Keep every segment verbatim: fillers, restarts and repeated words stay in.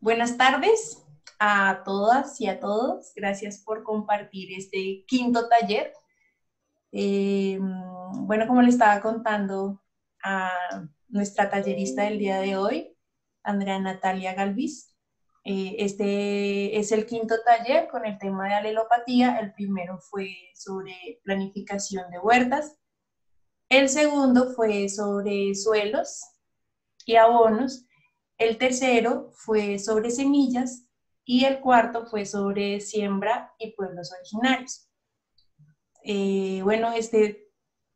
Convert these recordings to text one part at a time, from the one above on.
Buenas tardes a todas y a todos. Gracias por compartir este quinto taller. Eh, bueno, como le estaba contando a nuestra tallerista del día de hoy, Andrea Natalia Galvis, eh, este es el quinto taller con el tema de alelopatía. El primero fue sobre planificación de huertas. El segundo fue sobre suelos y abonos. El tercero fue sobre semillas y el cuarto fue sobre siembra y pueblos originarios. Eh, bueno, este,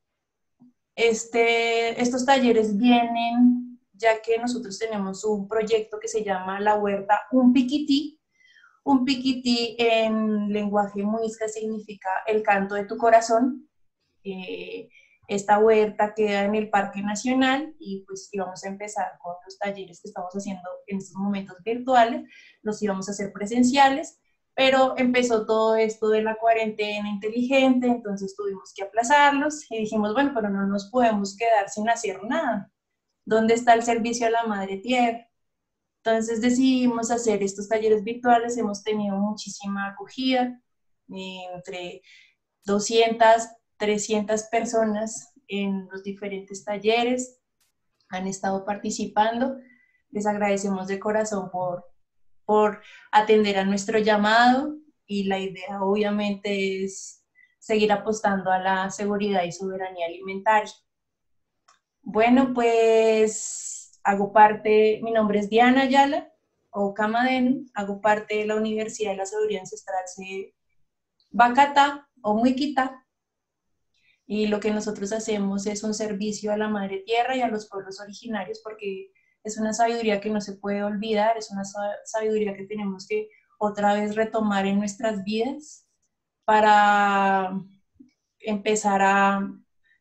este, estos talleres vienen ya que nosotros tenemos un proyecto que se llama La Huerta Un Piquití. Un piquití en lenguaje muisca significa el canto de tu corazón. Eh, Esta huerta queda en el Parque Nacional y pues íbamos a empezar con los talleres que estamos haciendo en estos momentos virtuales, los íbamos a hacer presenciales, pero empezó todo esto de la cuarentena inteligente, entonces tuvimos que aplazarlos y dijimos, bueno, pero no nos podemos quedar sin hacer nada. ¿Dónde está el servicio a la Madre Tierra? Entonces decidimos hacer estos talleres virtuales, hemos tenido muchísima acogida, eh, entre doscientas, trescientas personas en los diferentes talleres han estado participando. Les agradecemos de corazón por, por atender a nuestro llamado y la idea obviamente es seguir apostando a la seguridad y soberanía alimentaria. Bueno, pues hago parte, mi nombre es Diana Ayala, o Camadeno, hago parte de la Universidad de la Sabiduría Ancestral C. Bacatá o Muiquitá, y lo que nosotros hacemos es un servicio a la Madre Tierra y a los pueblos originarios, porque es una sabiduría que no se puede olvidar, es una sabiduría que tenemos que otra vez retomar en nuestras vidas para empezar a,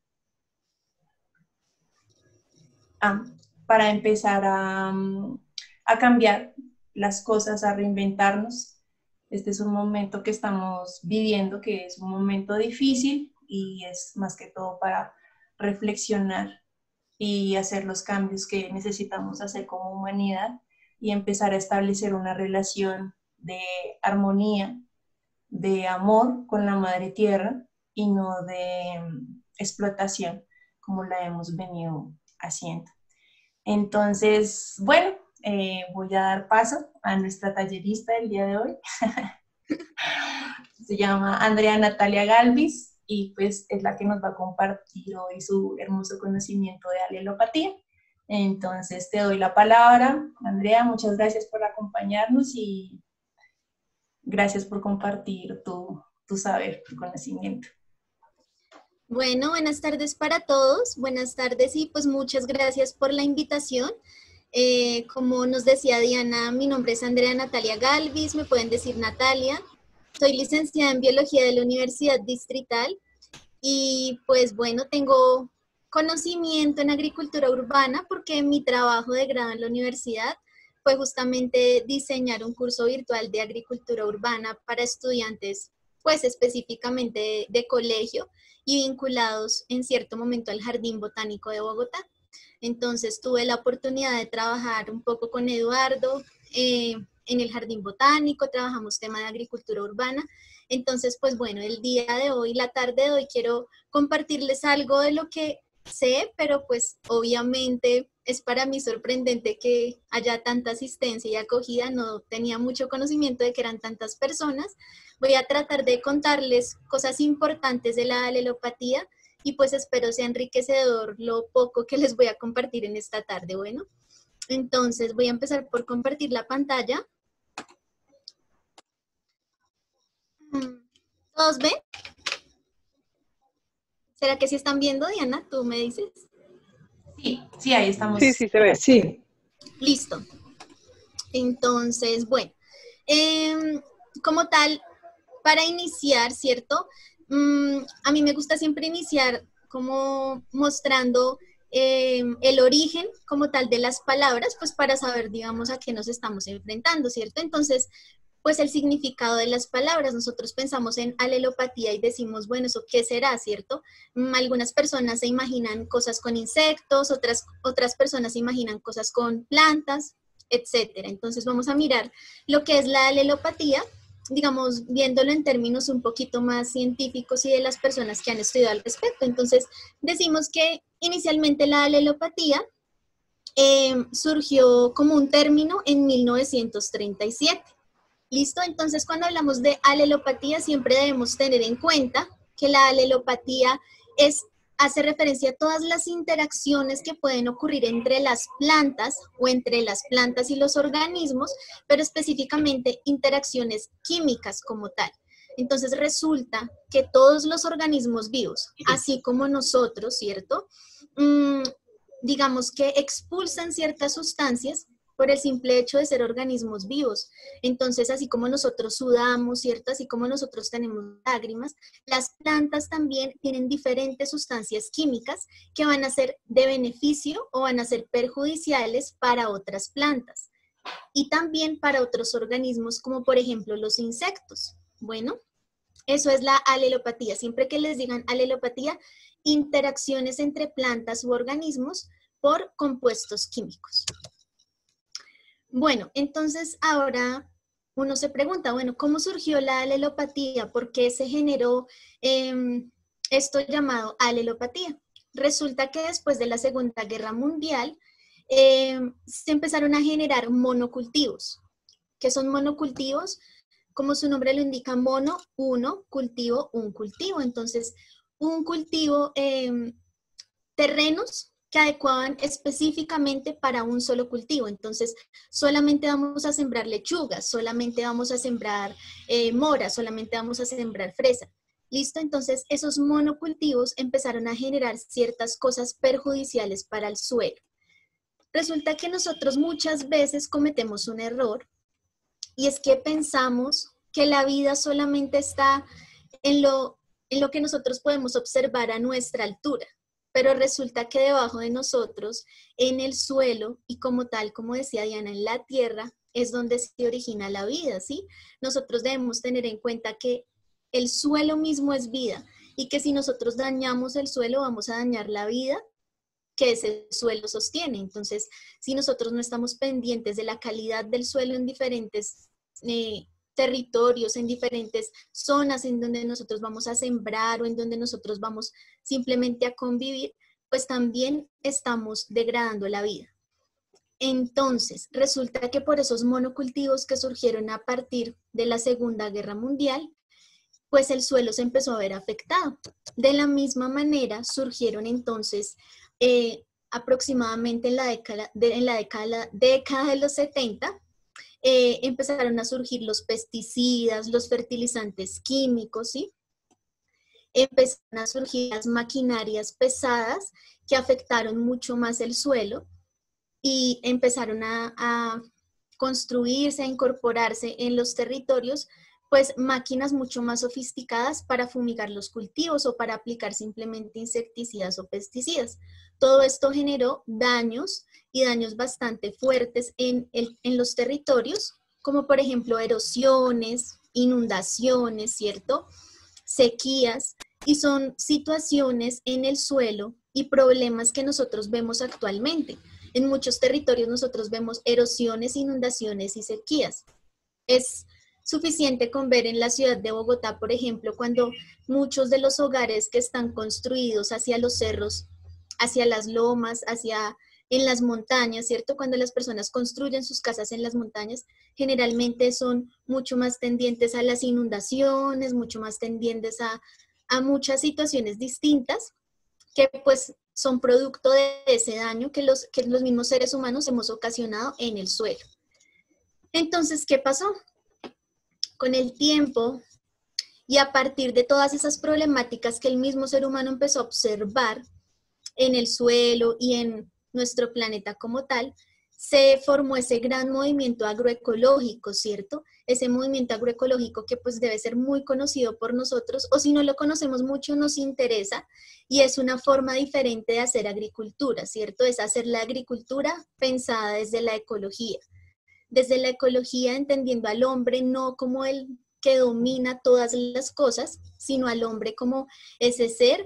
a para empezar a, a cambiar las cosas, a reinventarnos. Este es un momento que estamos viviendo, que es un momento difícil y es más que todo para reflexionar y hacer los cambios que necesitamos hacer como humanidad y empezar a establecer una relación de armonía, de amor con la Madre Tierra y no de explotación como la hemos venido haciendo. Entonces, bueno, eh, voy a dar paso a nuestra tallerista del día de hoy. Se llama Andrea Natalia Galvis y pues es la que nos va a compartir hoy su hermoso conocimiento de alelopatía. Entonces te doy la palabra. Andrea, muchas gracias por acompañarnos y gracias por compartir tu, tu saber, tu conocimiento. Bueno, buenas tardes para todos, buenas tardes y pues muchas gracias por la invitación. Eh, como nos decía Diana, mi nombre es Andrea Natalia Galvis, me pueden decir Natalia. Soy licenciada en Biología de la Universidad Distrital y pues bueno, tengo conocimiento en agricultura urbana porque mi trabajo de grado en la universidad fue justamente diseñar un curso virtual de agricultura urbana para estudiantes, pues específicamente de, de colegio y vinculados en cierto momento al Jardín Botánico de Bogotá. Entonces tuve la oportunidad de trabajar un poco con Eduardo eh, en el Jardín Botánico, trabajamos tema de agricultura urbana. Entonces, pues bueno, el día de hoy, la tarde de hoy, quiero compartirles algo de lo que sé, pero pues obviamente es para mí sorprendente que haya tanta asistencia y acogida, no tenía mucho conocimiento de que eran tantas personas. Voy a tratar de contarles cosas importantes de la alelopatía y pues espero sea enriquecedor lo poco que les voy a compartir en esta tarde. Bueno, entonces voy a empezar por compartir la pantalla. ¿Todos ven? ¿Será que sí están viendo, Diana? ¿Tú me dices? Sí, sí, ahí estamos. Sí, sí, se ve. Sí. Listo. Entonces, bueno, eh, como tal, para iniciar, ¿cierto? Mm, a mí me gusta siempre iniciar como mostrando eh, el origen como tal de las palabras, pues para saber, digamos, a qué nos estamos enfrentando, ¿cierto? Entonces, pues el significado de las palabras, nosotros pensamos en alelopatía y decimos, bueno, ¿eso qué será, cierto? Mm, algunas personas se imaginan cosas con insectos, otras, otras personas se imaginan cosas con plantas, etcétera. Entonces vamos a mirar lo que es la alelopatía, digamos, viéndolo en términos un poquito más científicos y de las personas que han estudiado al respecto. Entonces decimos que inicialmente la alelopatía eh, surgió como un término en mil novecientos treinta y siete. ¿Listo? Entonces cuando hablamos de alelopatía siempre debemos tener en cuenta que la alelopatía es hace referencia a todas las interacciones que pueden ocurrir entre las plantas o entre las plantas y los organismos, pero específicamente interacciones químicas como tal. Entonces resulta que todos los organismos vivos, así como nosotros, ¿cierto? Mm, digamos que expulsan ciertas sustancias por el simple hecho de ser organismos vivos. Entonces, así como nosotros sudamos, ¿cierto? Así como nosotros tenemos lágrimas, las plantas también tienen diferentes sustancias químicas que van a ser de beneficio o van a ser perjudiciales para otras plantas. Y también para otros organismos, como por ejemplo los insectos. Bueno, eso es la alelopatía. Siempre que les digan alelopatía, interacciones entre plantas u organismos por compuestos químicos. Bueno, entonces ahora uno se pregunta, bueno, ¿cómo surgió la alelopatía? ¿Por qué se generó eh, esto llamado alelopatía? Resulta que después de la Segunda Guerra Mundial eh, se empezaron a generar monocultivos. ¿Qué son monocultivos? Como su nombre lo indica, mono, uno, cultivo, un cultivo. Entonces, un cultivo, eh, terrenos que adecuaban específicamente para un solo cultivo. Entonces, solamente vamos a sembrar lechugas, solamente vamos a sembrar eh, mora, solamente vamos a sembrar fresa. ¿Listo? Entonces, esos monocultivos empezaron a generar ciertas cosas perjudiciales para el suelo. Resulta que nosotros muchas veces cometemos un error y es que pensamos que la vida solamente está en lo, en lo que nosotros podemos observar a nuestra altura. Pero resulta que debajo de nosotros, en el suelo, y como tal, como decía Diana, en la tierra, es donde se origina la vida, ¿sí? Nosotros debemos tener en cuenta que el suelo mismo es vida, y que si nosotros dañamos el suelo, vamos a dañar la vida que ese suelo sostiene. Entonces, si nosotros no estamos pendientes de la calidad del suelo en diferentes eh, territorios, en diferentes zonas en donde nosotros vamos a sembrar o en donde nosotros vamos simplemente a convivir, pues también estamos degradando la vida. Entonces, resulta que por esos monocultivos que surgieron a partir de la Segunda Guerra Mundial, pues el suelo se empezó a ver afectado. De la misma manera surgieron entonces eh, aproximadamente en la década de, en la década, década de los setenta, Eh, empezaron a surgir los pesticidas, los fertilizantes químicos, ¿sí? Empezaron a surgir las maquinarias pesadas que afectaron mucho más el suelo y empezaron a, a construirse, a incorporarse en los territorios, pues máquinas mucho más sofisticadas para fumigar los cultivos o para aplicar simplemente insecticidas o pesticidas. Todo esto generó daños y daños bastante fuertes en, el, en los territorios, como por ejemplo erosiones, inundaciones, ¿cierto? Sequías, y son situaciones en el suelo y problemas que nosotros vemos actualmente. En muchos territorios nosotros vemos erosiones, inundaciones y sequías. Es suficiente con ver en la ciudad de Bogotá, por ejemplo, cuando muchos de los hogares que están construidos hacia los cerros, hacia las lomas, hacia en las montañas, ¿cierto? Cuando las personas construyen sus casas en las montañas, generalmente son mucho más tendientes a las inundaciones, mucho más tendientes a, a muchas situaciones distintas que pues son producto de ese daño que los, que los mismos seres humanos hemos ocasionado en el suelo. Entonces, ¿qué pasó? Con el tiempo y a partir de todas esas problemáticas que el mismo ser humano empezó a observar en el suelo y en nuestro planeta como tal, se formó ese gran movimiento agroecológico, ¿cierto? Ese movimiento agroecológico que pues debe ser muy conocido por nosotros, o si no lo conocemos mucho nos interesa, y es una forma diferente de hacer agricultura, ¿cierto? Es hacer la agricultura pensada desde la ecología. Desde la ecología entendiendo al hombre no como el que domina todas las cosas, sino al hombre como ese ser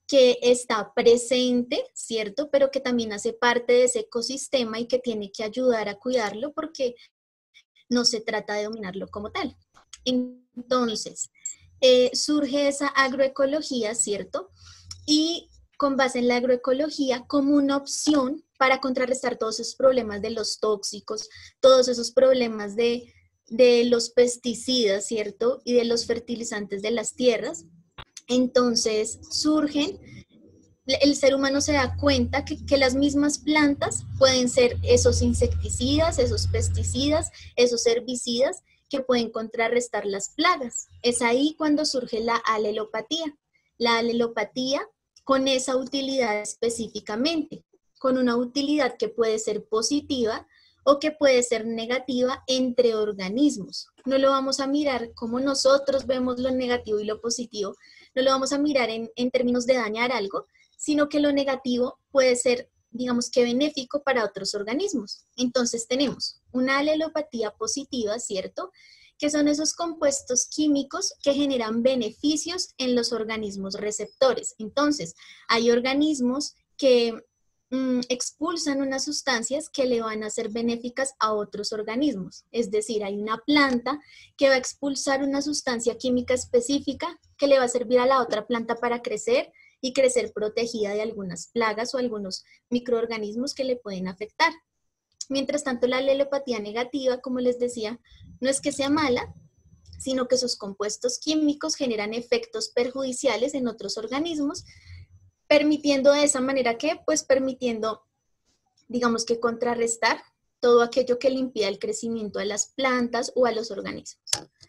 que está presente, ¿cierto? Pero que también hace parte de ese ecosistema y que tiene que ayudar a cuidarlo porque no se trata de dominarlo como tal. Entonces, eh, surge esa agroecología, ¿cierto? Y con base en la agroecología como una opción para contrarrestar todos esos problemas de los tóxicos, todos esos problemas de, de los pesticidas, ¿cierto? Y de los fertilizantes de las tierras. Entonces surgen, el ser humano se da cuenta que, que las mismas plantas pueden ser esos insecticidas, esos pesticidas, esos herbicidas que pueden contrarrestar las plagas. Es ahí cuando surge la alelopatía. La alelopatía con esa utilidad específicamente, con una utilidad que puede ser positiva o que puede ser negativa entre organismos. No lo vamos a mirar como nosotros vemos lo negativo y lo positivo, no lo vamos a mirar en, en términos de dañar algo, sino que lo negativo puede ser, digamos que benéfico para otros organismos. Entonces tenemos una alelopatía positiva, ¿cierto?, que son esos compuestos químicos que generan beneficios en los organismos receptores. Entonces, hay organismos que mmm, expulsan unas sustancias que le van a ser benéficas a otros organismos. Es decir, hay una planta que va a expulsar una sustancia química específica que le va a servir a la otra planta para crecer y crecer protegida de algunas plagas o algunos microorganismos que le pueden afectar. Mientras tanto, la alelopatía negativa, como les decía, no es que sea mala, sino que sus compuestos químicos generan efectos perjudiciales en otros organismos, permitiendo de esa manera que, pues permitiendo, digamos que contrarrestar todo aquello que le impida el crecimiento a las plantas o a los organismos.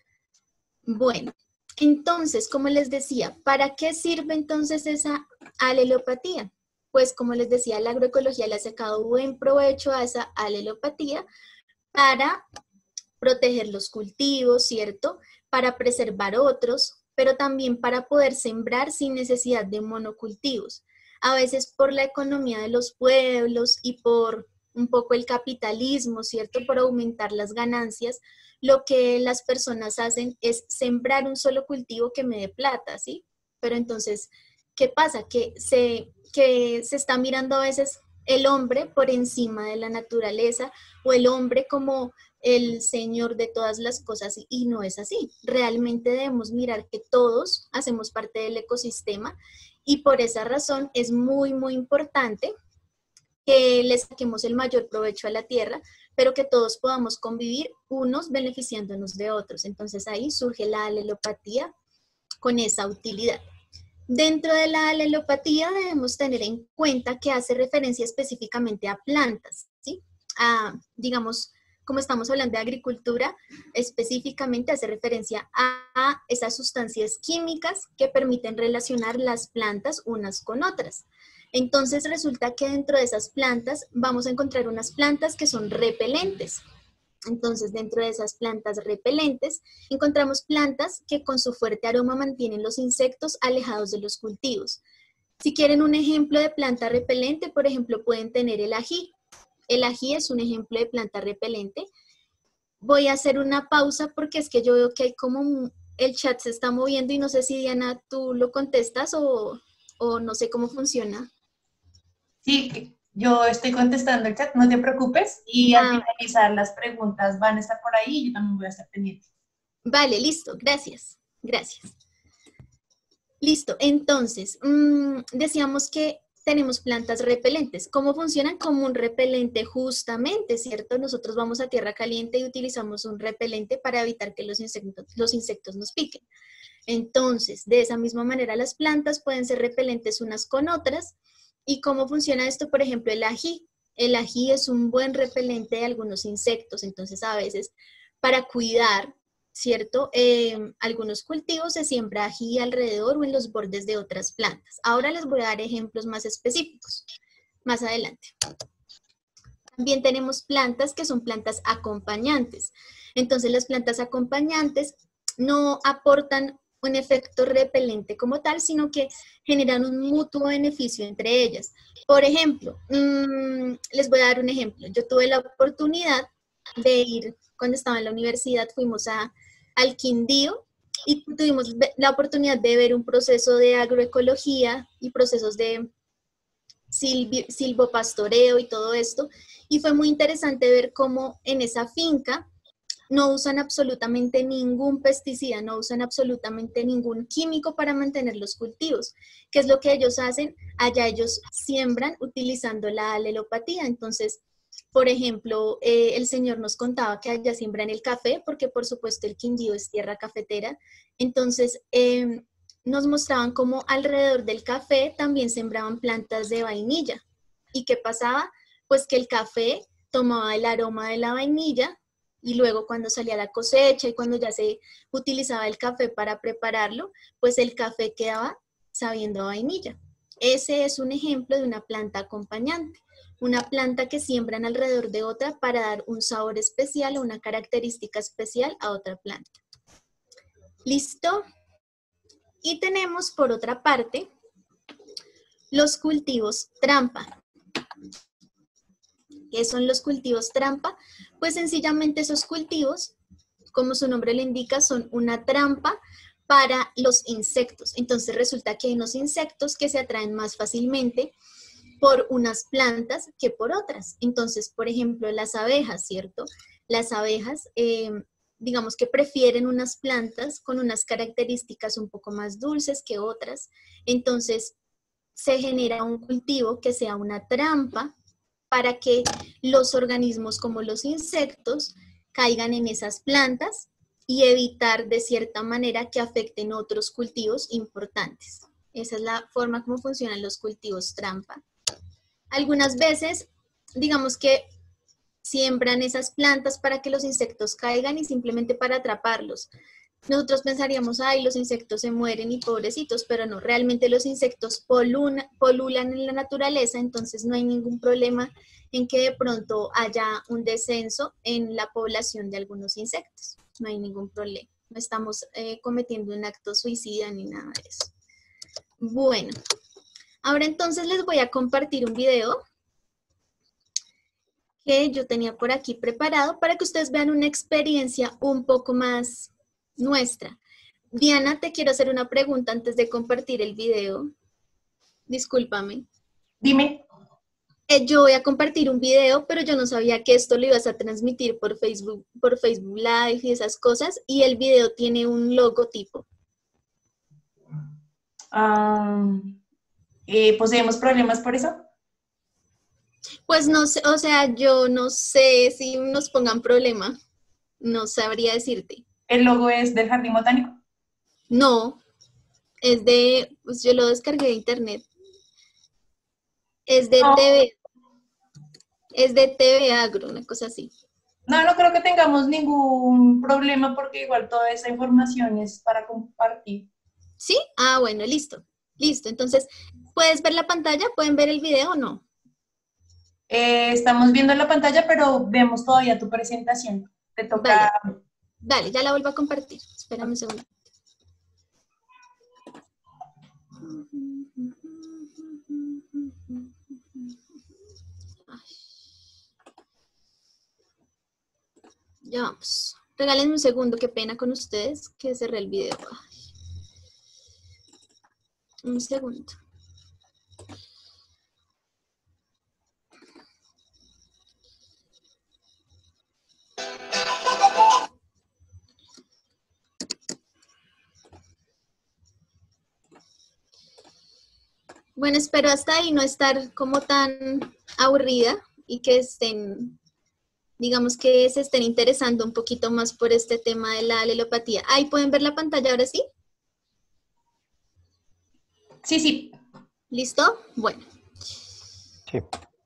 Bueno, entonces, como les decía, ¿para qué sirve entonces esa alelopatía? Pues como les decía, la agroecología le ha sacado buen provecho a esa alelopatía para proteger los cultivos, ¿cierto? Para preservar otros, pero también para poder sembrar sin necesidad de monocultivos. A veces por la economía de los pueblos y por un poco el capitalismo, ¿cierto? Por aumentar las ganancias, lo que las personas hacen es sembrar un solo cultivo que me dé plata, ¿sí? Pero entonces, ¿qué pasa? Que se, que se está mirando a veces el hombre por encima de la naturaleza o el hombre como el señor de todas las cosas y no es así. Realmente debemos mirar que todos hacemos parte del ecosistema y por esa razón es muy, muy importante que le saquemos el mayor provecho a la tierra, pero que todos podamos convivir unos beneficiándonos de otros. Entonces ahí surge la alelopatía con esa utilidad. Dentro de la alelopatía debemos tener en cuenta que hace referencia específicamente a plantas, ¿sí? A, digamos, como estamos hablando de agricultura, específicamente hace referencia a, a esas sustancias químicas que permiten relacionar las plantas unas con otras. Entonces resulta que dentro de esas plantas vamos a encontrar unas plantas que son repelentes. Entonces, dentro de esas plantas repelentes, encontramos plantas que con su fuerte aroma mantienen los insectos alejados de los cultivos. Si quieren un ejemplo de planta repelente, por ejemplo, pueden tener el ají. El ají es un ejemplo de planta repelente. Voy a hacer una pausa porque es que yo veo que hay como el chat se está moviendo y no sé si Diana, tú lo contestas o, o no sé cómo funciona. Sí, yo estoy contestando el chat, no te preocupes, y al Ah, finalizar las preguntas van a estar por ahí y yo también voy a estar pendiente. vale, listo, gracias, gracias. Listo, entonces, mmm, decíamos que tenemos plantas repelentes. ¿Cómo funcionan? Como un repelente justamente, ¿cierto? Nosotros vamos a tierra caliente y utilizamos un repelente para evitar que los insectos, los insectos nos piquen. Entonces, de esa misma manera, las plantas pueden ser repelentes unas con otras. ¿Y cómo funciona esto? Por ejemplo, el ají. El ají es un buen repelente de algunos insectos, entonces a veces para cuidar, ¿cierto? Eh, algunos cultivos se siembra ají alrededor o en los bordes de otras plantas. Ahora les voy a dar ejemplos más específicos, más adelante. También tenemos plantas que son plantas acompañantes. Entonces las plantas acompañantes no aportan un efecto repelente como tal, sino que generan un mutuo beneficio entre ellas. Por ejemplo, mmm, les voy a dar un ejemplo. Yo tuve la oportunidad de ir, cuando estaba en la universidad, fuimos a, al Quindío y tuvimos la oportunidad de ver un proceso de agroecología y procesos de silvopastoreo y todo esto, y fue muy interesante ver cómo en esa finca no usan absolutamente ningún pesticida, no usan absolutamente ningún químico para mantener los cultivos. ¿Qué es lo que ellos hacen? Allá ellos siembran utilizando la alelopatía. Entonces, por ejemplo, eh, el señor nos contaba que allá siembran el café, porque por supuesto el Quindío es tierra cafetera. Entonces, eh, nos mostraban cómo alrededor del café también sembraban plantas de vainilla. ¿Y qué pasaba? Pues que el café tomaba el aroma de la vainilla, y luego cuando salía la cosecha y cuando ya se utilizaba el café para prepararlo, pues el café quedaba sabiendo a vainilla. Ese es un ejemplo de una planta acompañante, una planta que siembran alrededor de otra para dar un sabor especial o una característica especial a otra planta. ¿Listo? Y tenemos por otra parte los cultivos trampa. ¿Qué son los cultivos trampa? Pues sencillamente esos cultivos, como su nombre le indica, son una trampa para los insectos. Entonces resulta que hay unos insectos que se atraen más fácilmente por unas plantas que por otras. Entonces, por ejemplo, las abejas, ¿cierto? Las abejas, eh, digamos que prefieren unas plantas con unas características un poco más dulces que otras. Entonces, se genera un cultivo que sea una trampa para que los organismos como los insectos caigan en esas plantas y evitar de cierta manera que afecten otros cultivos importantes. Esa es la forma como funcionan los cultivos trampa. Algunas veces, digamos que siembran esas plantas para que los insectos caigan y simplemente para atraparlos. Nosotros pensaríamos, ay, los insectos se mueren y pobrecitos, pero no, realmente los insectos poluna, polulan en la naturaleza, entonces no hay ningún problema en que de pronto haya un descenso en la población de algunos insectos. No hay ningún problema, no estamos eh, cometiendo un acto suicida ni nada de eso. Bueno, ahora entonces les voy a compartir un video que yo tenía por aquí preparado para que ustedes vean una experiencia un poco más nuestra. Diana, te quiero hacer una pregunta antes de compartir el video. Discúlpame. Dime. Eh, yo voy a compartir un video, pero yo no sabía que esto lo ibas a transmitir por Facebook, por Facebook Live y esas cosas, y el video tiene un logotipo. Um, eh, ¿Poseemos problemas por eso? Pues no sé, o sea, yo no sé si nos pongan problema. No sabría decirte. ¿El logo es del Jardín Botánico? No, es de, pues yo lo descargué de internet. Es de No. T V, es de T V Agro, una cosa así. No, no creo que tengamos ningún problema porque igual toda esa información es para compartir. ¿Sí? Ah, bueno, listo, listo. Entonces, ¿puedes ver la pantalla? ¿Pueden ver el video o no? Eh, estamos viendo la pantalla, pero vemos todavía tu presentación. Te toca... Vale. Dale, ya la vuelvo a compartir. Espérame un segundo. Ya vamos. Regálenme un segundo, qué pena con ustedes que cerré el video. Ay. Un segundo. Bueno, espero hasta ahí no estar como tan aburrida y que estén, digamos que se estén interesando un poquito más por este tema de la alelopatía. Ahí pueden ver la pantalla ahora sí. Sí, sí. ¿Listo? Bueno. Sí.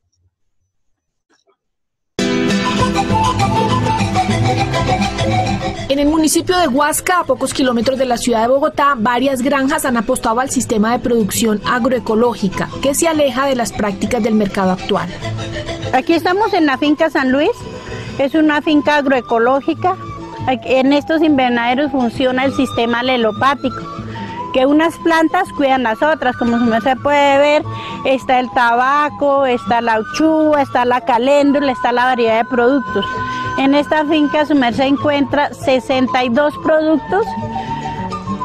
En el municipio de Huasca, a pocos kilómetros de la ciudad de Bogotá, varias granjas han apostado al sistema de producción agroecológica, que se aleja de las prácticas del mercado actual. Aquí estamos en la finca San Luis, es una finca agroecológica. En estos invernaderos funciona el sistema alelopático, que unas plantas cuidan las otras, como se puede ver, está el tabaco, está la uchúa, está la caléndula, está la variedad de productos. En esta finca su merced encuentra sesenta y dos productos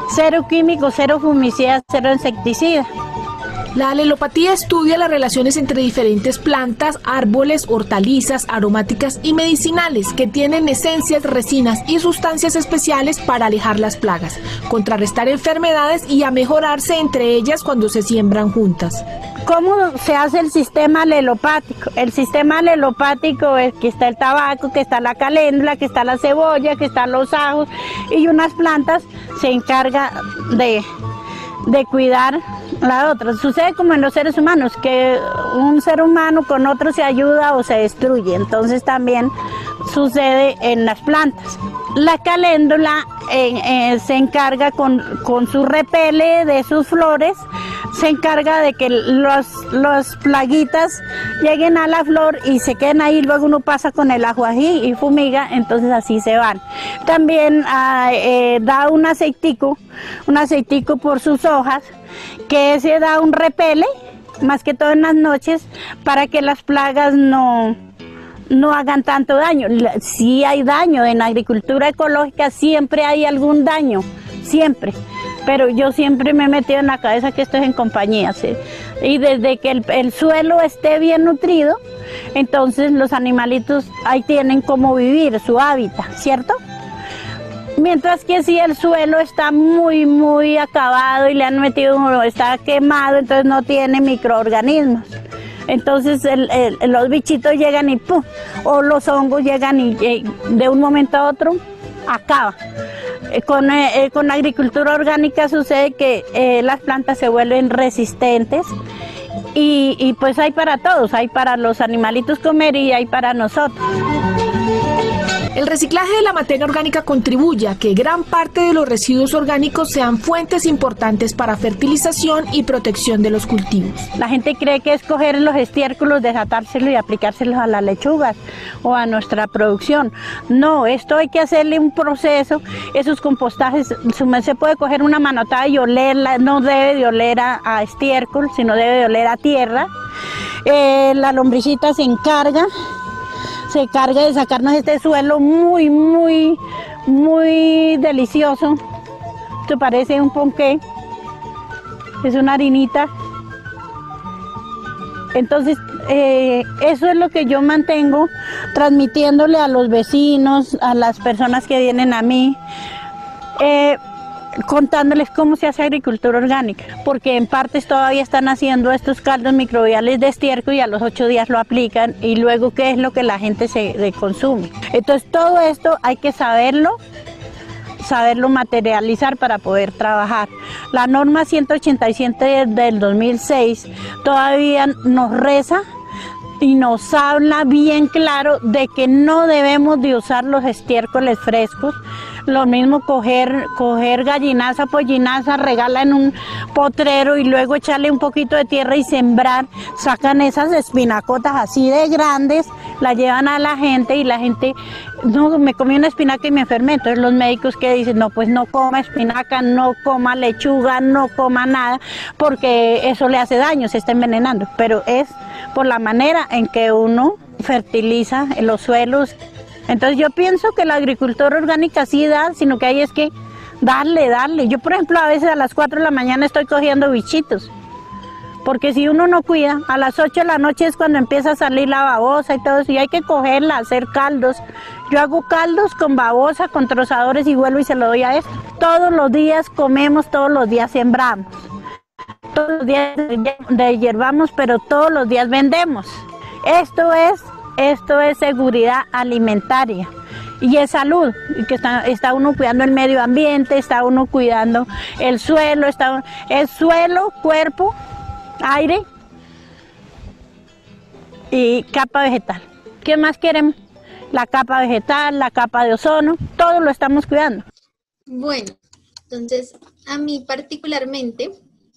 cero químicos, cero fungicidas, cero insecticida. La alelopatía estudia las relaciones entre diferentes plantas, árboles, hortalizas, aromáticas y medicinales que tienen esencias, resinas y sustancias especiales para alejar las plagas, contrarrestar enfermedades y a mejorarse entre ellas cuando se siembran juntas. ¿Cómo se hace el sistema alelopático? El sistema alelopático es que está el tabaco, que está la caléndula, que está la cebolla, que están los ajos y unas plantas se encarga de, de cuidar la otra. Sucede como en los seres humanos, que un ser humano con otro se ayuda o se destruye, entonces también sucede en las plantas. La caléndula eh, eh, se encarga con, con su repele de sus flores, se encarga de que los, los plaguitas lleguen a la flor y se queden ahí, luego uno pasa con el ajuají y fumiga, entonces así se van. También ah, eh, da un aceitico, un aceitico por sus hojas, que ese da un repele, más que todo en las noches, para que las plagas no... no hagan tanto daño. Sí hay daño, en agricultura ecológica siempre hay algún daño, siempre, pero yo siempre me he metido en la cabeza que esto es en compañía, ¿sí? Y desde que el, el suelo esté bien nutrido, entonces los animalitos ahí tienen cómo vivir, su hábitat, ¿cierto? Mientras que si el suelo está muy, muy acabado y le han metido, está quemado, entonces no tiene microorganismos. Entonces el, el, los bichitos llegan y ¡pum! O los hongos llegan y, y de un momento a otro acaba. Eh, con, eh, con la agricultura orgánica sucede que eh, las plantas se vuelven resistentes y, y pues hay para todos, hay para los animalitos comer y hay para nosotros. El reciclaje de la materia orgánica contribuye a que gran parte de los residuos orgánicos sean fuentes importantes para fertilización y protección de los cultivos. La gente cree que es coger los estiércolos, desatárselos y aplicárselos a las lechugas o a nuestra producción. No, esto hay que hacerle un proceso, esos compostajes, se puede coger una manotada y olerla, no debe de oler a, a estiércol, sino debe de oler a tierra. Eh, la lombricita se encarga se encarga de sacarnos este suelo muy, muy, muy delicioso. Esto parece un ponqué, es una harinita. Entonces, eh, eso es lo que yo mantengo, transmitiéndole a los vecinos, a las personas que vienen a mí, eh, contándoles cómo se hace agricultura orgánica, porque en partes todavía están haciendo estos caldos microbiales de estiércol y a los ocho días lo aplican y luego qué es lo que la gente se de consume. Entonces todo esto hay que saberlo, saberlo materializar para poder trabajar. La norma ciento ochenta y siete del dos mil seis todavía nos reza y nos habla bien claro de que no debemos de usar los estiércoles frescos. Lo mismo coger, coger gallinaza, pollinaza, regala en un potrero y luego echarle un poquito de tierra y sembrar. Sacan esas espinacotas así de grandes, la llevan a la gente y la gente, no, me comí una espinaca y me enfermé. Entonces los médicos que dicen, no, pues no coma espinaca, no coma lechuga, no coma nada, porque eso le hace daño, se está envenenando. Pero es por la manera en que uno fertiliza en los suelos. Entonces yo pienso que la agricultura orgánica sí da, sino que ahí es que darle, darle. Yo, por ejemplo, a veces a las cuatro de la mañana estoy cogiendo bichitos, porque si uno no cuida, a las ocho de la noche es cuando empieza a salir la babosa y todo eso, y hay que cogerla, hacer caldos. Yo hago caldos con babosa, con trozadores y vuelvo y se lo doy a esto. Todos los días comemos, todos los días sembramos, todos los días deshiervamos, pero todos los días vendemos. Esto es... Esto es seguridad alimentaria y es salud, y que está, está uno cuidando el medio ambiente, está uno cuidando el suelo, está, es suelo, cuerpo, aire y capa vegetal. ¿Qué más queremos? La capa vegetal, la capa de ozono, todo lo estamos cuidando. Bueno, entonces a mí particularmente...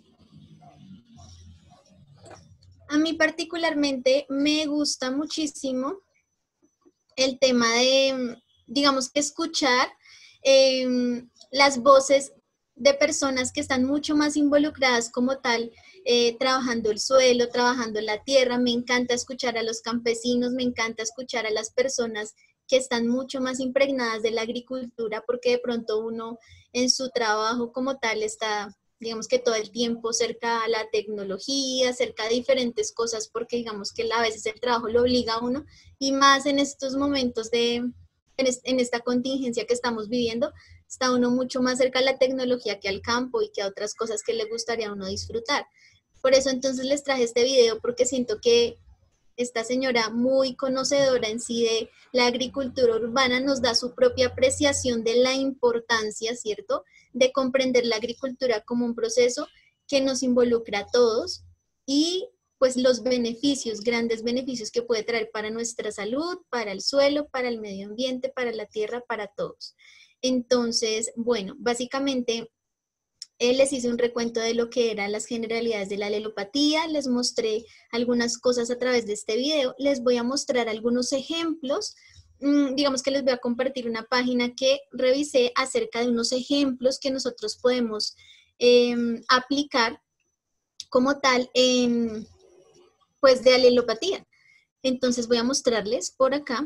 A mí particularmente me gusta muchísimo el tema de, digamos que escuchar eh, las voces de personas que están mucho más involucradas como tal, eh, trabajando el suelo, trabajando la tierra. Me encanta escuchar a los campesinos, me encanta escuchar a las personas que están mucho más impregnadas de la agricultura, porque de pronto uno en su trabajo como tal está, digamos que todo el tiempo cerca a la tecnología, cerca de diferentes cosas, porque digamos que a veces el trabajo lo obliga a uno, y más en estos momentos de, en, es, en esta contingencia que estamos viviendo, está uno mucho más cerca a la tecnología que al campo y que a otras cosas que le gustaría a uno disfrutar. Por eso entonces les traje este video, porque siento que esta señora, muy conocedora en sí de la agricultura urbana, nos da su propia apreciación de la importancia, ¿cierto?, de comprender la agricultura como un proceso que nos involucra a todos y pues los beneficios, grandes beneficios que puede traer para nuestra salud, para el suelo, para el medio ambiente, para la tierra, para todos. Entonces, bueno, básicamente él les hice un recuento de lo que eran las generalidades de la alelopatía, les mostré algunas cosas a través de este video, les voy a mostrar algunos ejemplos, mm, digamos que les voy a compartir una página que revisé acerca de unos ejemplos que nosotros podemos eh, aplicar como tal en, pues de alelopatía. Entonces voy a mostrarles por acá.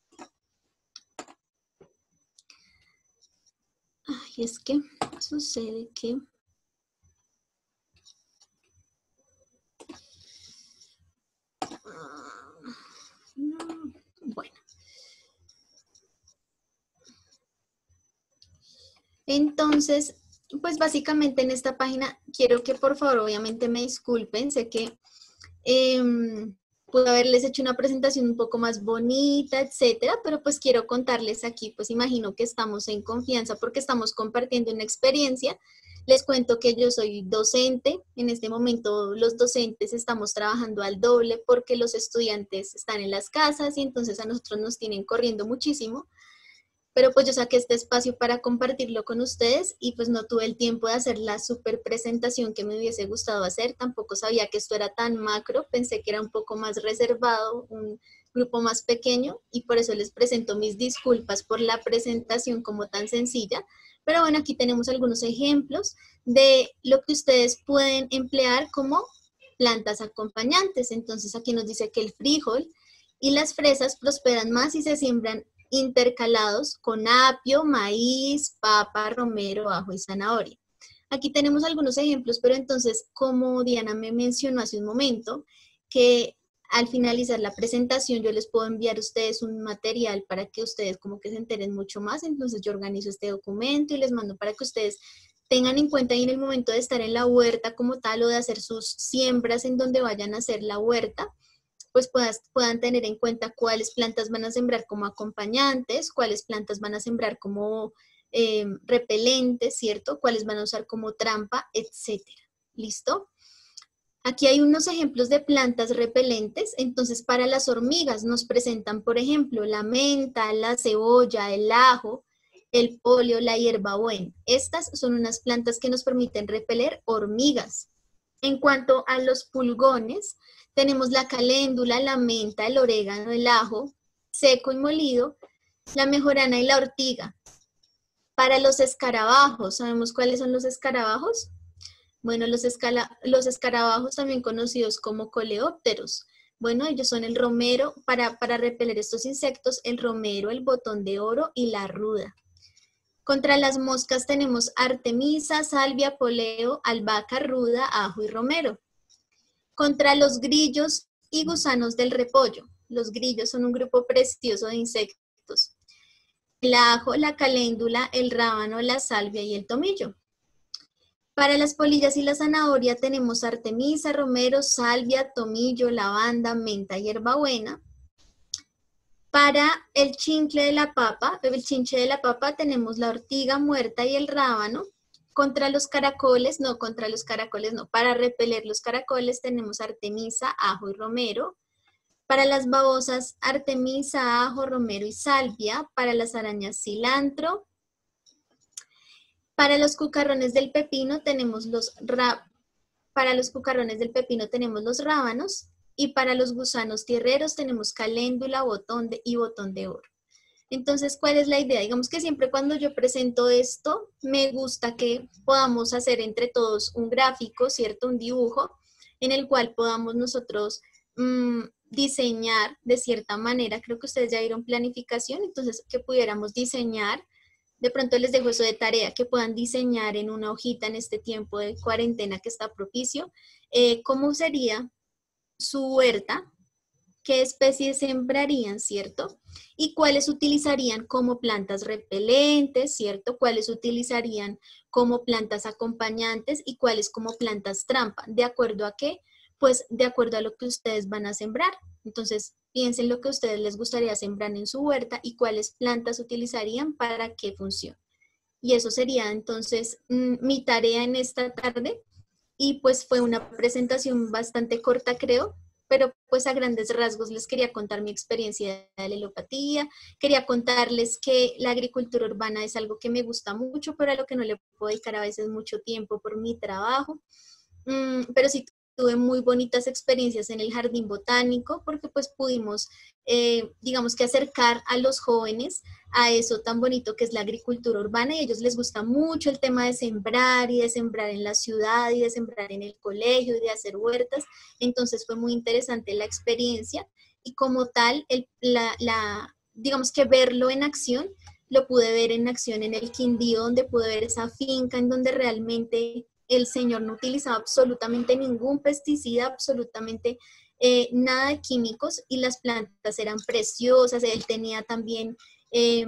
Ay, es que sucede que... Bueno. Entonces, pues básicamente en esta página quiero que por favor obviamente me disculpen, sé que eh, pude haberles hecho una presentación un poco más bonita, etcétera, pero pues quiero contarles aquí, pues imagino que estamos en confianza porque estamos compartiendo una experiencia. Les cuento que yo soy docente, en este momento los docentes estamos trabajando al doble porque los estudiantes están en las casas y entonces a nosotros nos tienen corriendo muchísimo. Pero pues yo saqué este espacio para compartirlo con ustedes y pues no tuve el tiempo de hacer la super presentación que me hubiese gustado hacer, tampoco sabía que esto era tan macro, pensé que era un poco más reservado, un grupo más pequeño y por eso les presento mis disculpas por la presentación como tan sencilla, pero bueno, aquí tenemos algunos ejemplos de lo que ustedes pueden emplear como plantas acompañantes. Entonces aquí nos dice que el frijol y las fresas prosperan más si se siembran intercalados con apio, maíz, papa, romero, ajo y zanahoria. Aquí tenemos algunos ejemplos, pero entonces, como Diana me mencionó hace un momento, que al finalizar la presentación yo les puedo enviar a ustedes un material para que ustedes como que se enteren mucho más, entonces yo organizo este documento y les mando para que ustedes tengan en cuenta ahí en el momento de estar en la huerta como tal o de hacer sus siembras en donde vayan a hacer la huerta, pues puedas, puedan tener en cuenta cuáles plantas van a sembrar como acompañantes, cuáles plantas van a sembrar como eh, repelentes, ¿cierto? Cuáles van a usar como trampa, etcétera. ¿Listo? Aquí hay unos ejemplos de plantas repelentes. Entonces, para las hormigas nos presentan, por ejemplo, la menta, la cebolla, el ajo, el polio, la hierbabuena. Estas son unas plantas que nos permiten repeler hormigas. En cuanto a los pulgones, tenemos la caléndula, la menta, el orégano, el ajo seco y molido, la mejorana y la ortiga. Para los escarabajos, ¿sabemos cuáles son los escarabajos? Bueno, los, escala, los escarabajos también conocidos como coleópteros. Bueno, ellos son el romero, para, para repeler estos insectos, el romero, el botón de oro y la ruda. Contra las moscas tenemos artemisa, salvia, poleo, albahaca, ruda, ajo y romero. Contra los grillos y gusanos del repollo. Los grillos son un grupo precioso de insectos. El ajo, la caléndula, el rábano, la salvia y el tomillo. Para las polillas y la zanahoria tenemos artemisa, romero, salvia, tomillo, lavanda, menta y hierbabuena. Para el chincle de la papa, el chinche de la papa tenemos la ortiga muerta y el rábano. Contra los caracoles, no, contra los caracoles no. Para repeler los caracoles tenemos artemisa, ajo y romero. Para las babosas, artemisa, ajo, romero y salvia. Para las arañas, cilantro. Para los cucarrones del pepino tenemos los ra para los cucarrones del pepino tenemos los rábanos. Y para los gusanos tierreros tenemos caléndula, botón de, y botón de oro. Entonces, ¿cuál es la idea? Digamos que siempre cuando yo presento esto, me gusta que podamos hacer entre todos un gráfico, ¿cierto? Un dibujo en el cual podamos nosotros mmm, diseñar de cierta manera, creo que ustedes ya vieron planificación, entonces que pudiéramos diseñar, de pronto les dejo eso de tarea, que puedan diseñar en una hojita en este tiempo de cuarentena que está propicio, eh, cómo sería su huerta, qué especies sembrarían, ¿cierto? Y cuáles utilizarían como plantas repelentes, ¿cierto? Cuáles utilizarían como plantas acompañantes y cuáles como plantas trampa. ¿De acuerdo a qué? Pues de acuerdo a lo que ustedes van a sembrar. Entonces, piensen lo que a ustedes les gustaría sembrar en su huerta y cuáles plantas utilizarían para qué función. Y eso sería entonces mmm, mi tarea en esta tarde. Y pues fue una presentación bastante corta, creo, pero pues a grandes rasgos les quería contar mi experiencia de la alelopatía, quería contarles que la agricultura urbana es algo que me gusta mucho, pero a lo que no le puedo dedicar a veces mucho tiempo por mi trabajo, mm, pero sí tuve muy bonitas experiencias en el jardín botánico porque pues pudimos, eh, digamos que acercar a los jóvenes a eso tan bonito que es la agricultura urbana y a ellos les gusta mucho el tema de sembrar y de sembrar en la ciudad y de sembrar en el colegio y de hacer huertas, entonces fue muy interesante la experiencia y como tal, el, la, la, digamos que verlo en acción, lo pude ver en acción en el Quindío donde pude ver esa finca en donde realmente el señor no utilizaba absolutamente ningún pesticida, absolutamente eh, nada de químicos y las plantas eran preciosas, él tenía también... Eh,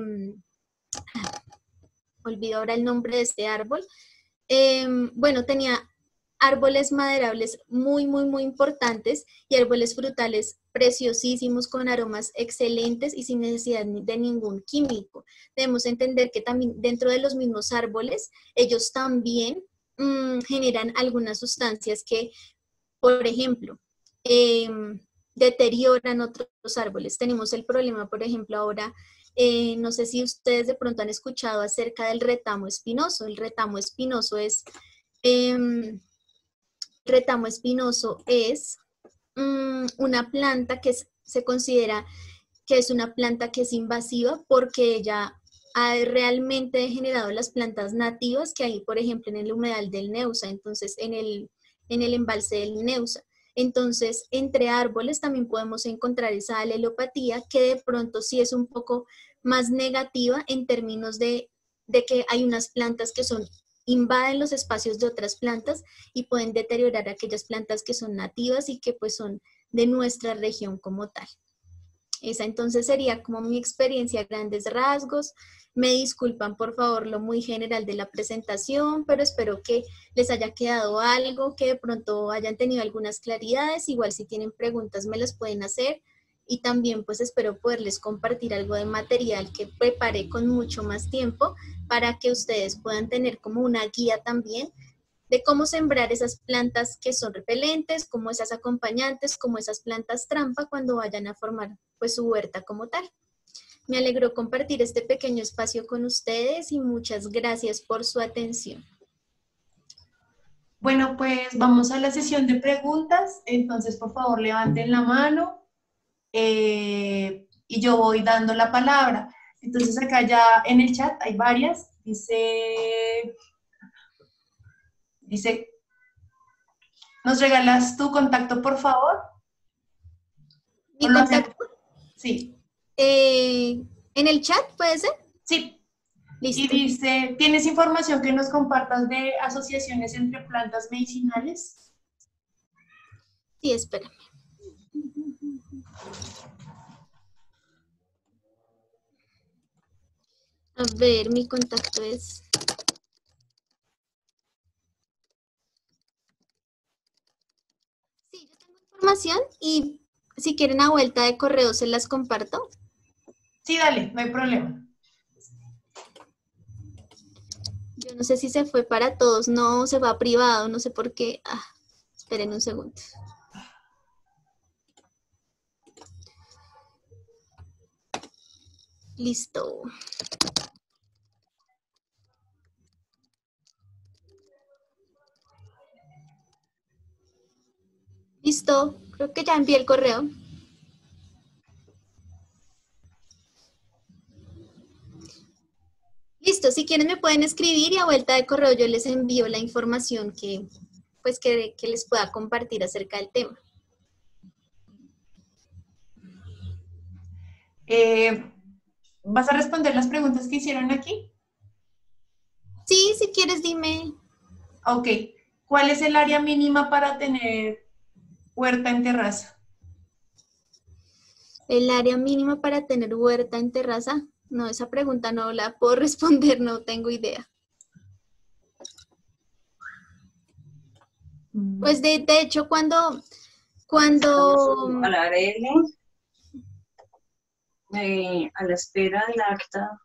olvido ahora el nombre de este árbol, eh, bueno, tenía árboles maderables muy, muy, muy importantes y árboles frutales preciosísimos con aromas excelentes y sin necesidad de ningún químico. Debemos entender que también dentro de los mismos árboles, ellos también mmm, generan algunas sustancias que, por ejemplo, eh, deterioran otros árboles. Tenemos el problema, por ejemplo, ahora Eh, no sé si ustedes de pronto han escuchado acerca del retamo espinoso. El retamo espinoso es, eh, retamo espinoso es um, una planta que es, se considera que es una planta que es invasiva porque ella ha realmente generado las plantas nativas que hay, por ejemplo, en el humedal del Neusa, entonces en el, en el embalse del Neusa. Entonces, entre árboles también podemos encontrar esa alelopatía que de pronto sí es un poco más negativa en términos de, de que hay unas plantas que son, invaden los espacios de otras plantas y pueden deteriorar aquellas plantas que son nativas y que pues son de nuestra región como tal. Esa entonces sería como mi experiencia a grandes rasgos. Me disculpan por favor lo muy general de la presentación, pero espero que les haya quedado algo, que de pronto hayan tenido algunas claridades. Igual si tienen preguntas me las pueden hacer y también pues espero poderles compartir algo de material que preparé con mucho más tiempo para que ustedes puedan tener como una guía también de cómo sembrar esas plantas que son repelentes, como esas acompañantes, como esas plantas trampa cuando vayan a formar pues su huerta como tal. Me alegró compartir este pequeño espacio con ustedes y muchas gracias por su atención. Bueno, pues vamos a la sesión de preguntas, entonces por favor levanten la mano eh, y yo voy dando la palabra. Entonces acá ya en el chat hay varias, dice... Dice, ¿nos regalas tu contacto, por favor? ¿Mi contacto? Sí. Eh, ¿En el chat puede ser? Sí. Listo. Y dice, ¿tienes información que nos compartas de asociaciones entre plantas medicinales? Sí, espérame. A ver, mi contacto es... Sí, yo tengo información y si quieren a vuelta de correo se las comparto. Sí, dale, no hay problema. Yo no sé si se fue para todos, no se va a privado, no sé por qué. Ah, esperen un segundo. Listo. Listo, creo que ya envié el correo. Listo, si quieren me pueden escribir y a vuelta de correo yo les envío la información que, pues, que, que les pueda compartir acerca del tema. Eh, ¿Vas a responder las preguntas que hicieron aquí? Sí, si quieres dime. Ok. ¿Cuál es el área mínima para tener huerta en terraza? ¿El área mínima para tener huerta en terraza? No, esa pregunta no la puedo responder, no tengo idea. Pues de, de hecho, cuando, cuando... A la L, eh, a la espera del acta.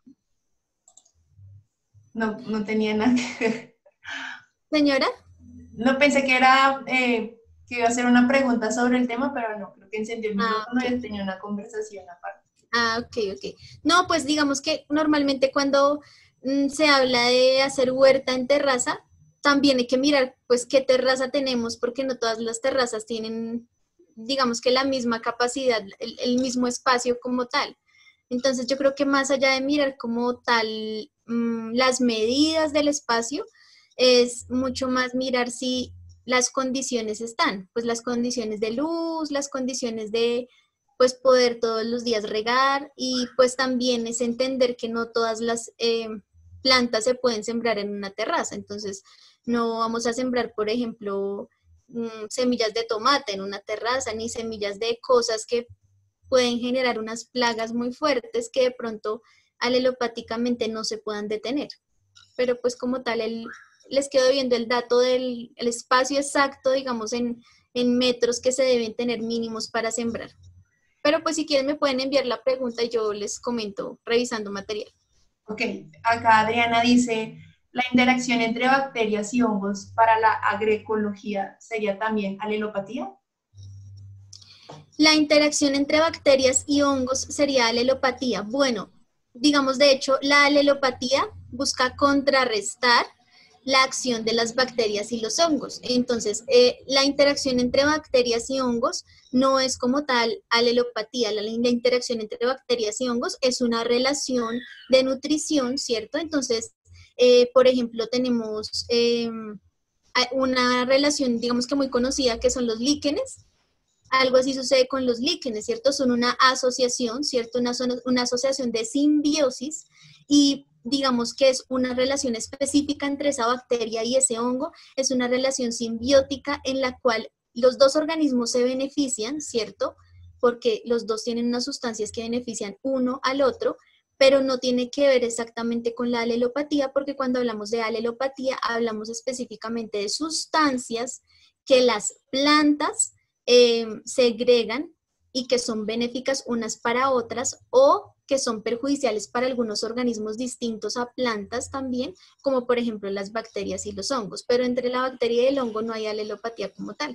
No, no tenía nada que ver. Señora. No, pensé que era, eh, que iba a hacer una pregunta sobre el tema, pero no, creo que encendió el micrófono Ah, okay. y tenía una conversación aparte. Ah, ok, ok. No, pues digamos que normalmente cuando mm, se habla de hacer huerta en terraza, también hay que mirar pues qué terraza tenemos, porque no todas las terrazas tienen, digamos que la misma capacidad, el, el mismo espacio como tal. Entonces yo creo que más allá de mirar como tal mmm, las medidas del espacio, es mucho más mirar si las condiciones están, pues las condiciones de luz, las condiciones de pues poder todos los días regar y pues también es entender que no todas las eh, plantas se pueden sembrar en una terraza, entonces no vamos a sembrar, por ejemplo, mmm, semillas de tomate en una terraza, ni semillas de cosas que pueden generar unas plagas muy fuertes que de pronto alelopáticamente no se puedan detener. Pero pues como tal, el, les quedo viendo el dato del el espacio exacto, digamos, en, en metros que se deben tener mínimos para sembrar. Pero pues si quieren me pueden enviar la pregunta y yo les comento revisando material. Ok, acá Adriana dice, la interacción entre bacterias y hongos para la agroecología sería también alelopatía. La interacción entre bacterias y hongos sería alelopatía. Bueno, digamos de hecho la alelopatía busca contrarrestar la acción de las bacterias y los hongos. Entonces, eh, la interacción entre bacterias y hongos no es como tal alelopatía. La, la interacción entre bacterias y hongos es una relación de nutrición, ¿cierto? Entonces, eh, por ejemplo, tenemos eh, una relación, digamos que muy conocida, que son los líquenes. Algo así sucede con los líquenes, ¿cierto? Son una asociación, ¿cierto? Una, una asociación de simbiosis y digamos que es una relación específica entre esa bacteria y ese hongo, es una relación simbiótica en la cual los dos organismos se benefician, ¿cierto? Porque los dos tienen unas sustancias que benefician uno al otro, pero no tiene que ver exactamente con la alelopatía, porque cuando hablamos de alelopatía hablamos específicamente de sustancias que las plantas eh, segregan y que son benéficas unas para otras o que son perjudiciales para algunos organismos distintos a plantas también, como por ejemplo las bacterias y los hongos, pero entre la bacteria y el hongo no hay alelopatía como tal.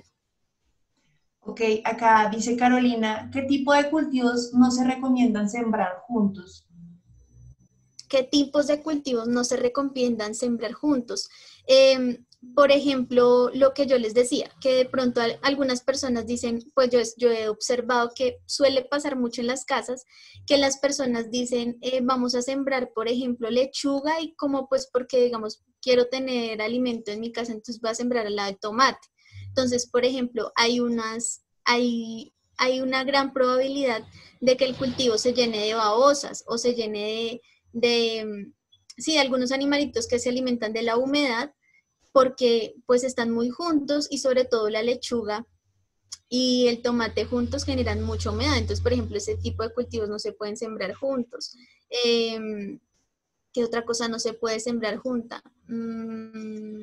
Ok, acá dice Carolina, ¿qué tipo de cultivos no se recomiendan sembrar juntos? ¿Qué tipos de cultivos no se recomiendan sembrar juntos? Eh, por ejemplo, lo que yo les decía, que de pronto algunas personas dicen, pues yo, yo he observado que suele pasar mucho en las casas, que las personas dicen, eh, vamos a sembrar, por ejemplo, lechuga y como pues porque, digamos, quiero tener alimento en mi casa, entonces voy a sembrar al lado de tomate. Entonces, por ejemplo, hay unas, hay, hay una gran probabilidad de que el cultivo se llene de babosas o se llene de, de sí, algunos animalitos que se alimentan de la humedad, porque pues están muy juntos y sobre todo la lechuga y el tomate juntos generan mucha humedad. Entonces, por ejemplo, ese tipo de cultivos no se pueden sembrar juntos. Eh, ¿Qué otra cosa no se puede sembrar junta? Mm,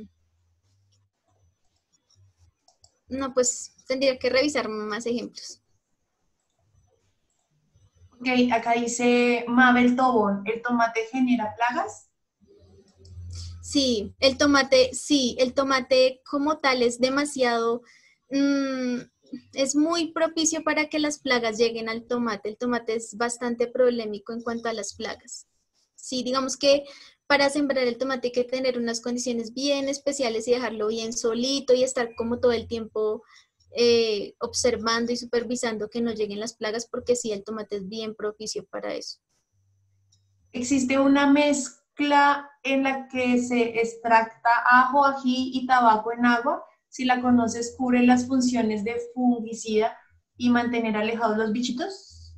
no, pues tendría que revisar más ejemplos. Ok, acá dice Mabel Tobón, ¿el tomate genera plagas? Sí, el tomate, sí, el tomate como tal es demasiado, mmm, es muy propicio para que las plagas lleguen al tomate. El tomate es bastante problemático en cuanto a las plagas. Sí, digamos que para sembrar el tomate hay que tener unas condiciones bien especiales y dejarlo bien solito y estar como todo el tiempo eh, observando y supervisando que no lleguen las plagas, porque sí, el tomate es bien propicio para eso. ¿Existe una mezcla en la que se extracta ajo, ají y tabaco en agua? Si la conoces, ¿cubre las funciones de fungicida y mantener alejados los bichitos?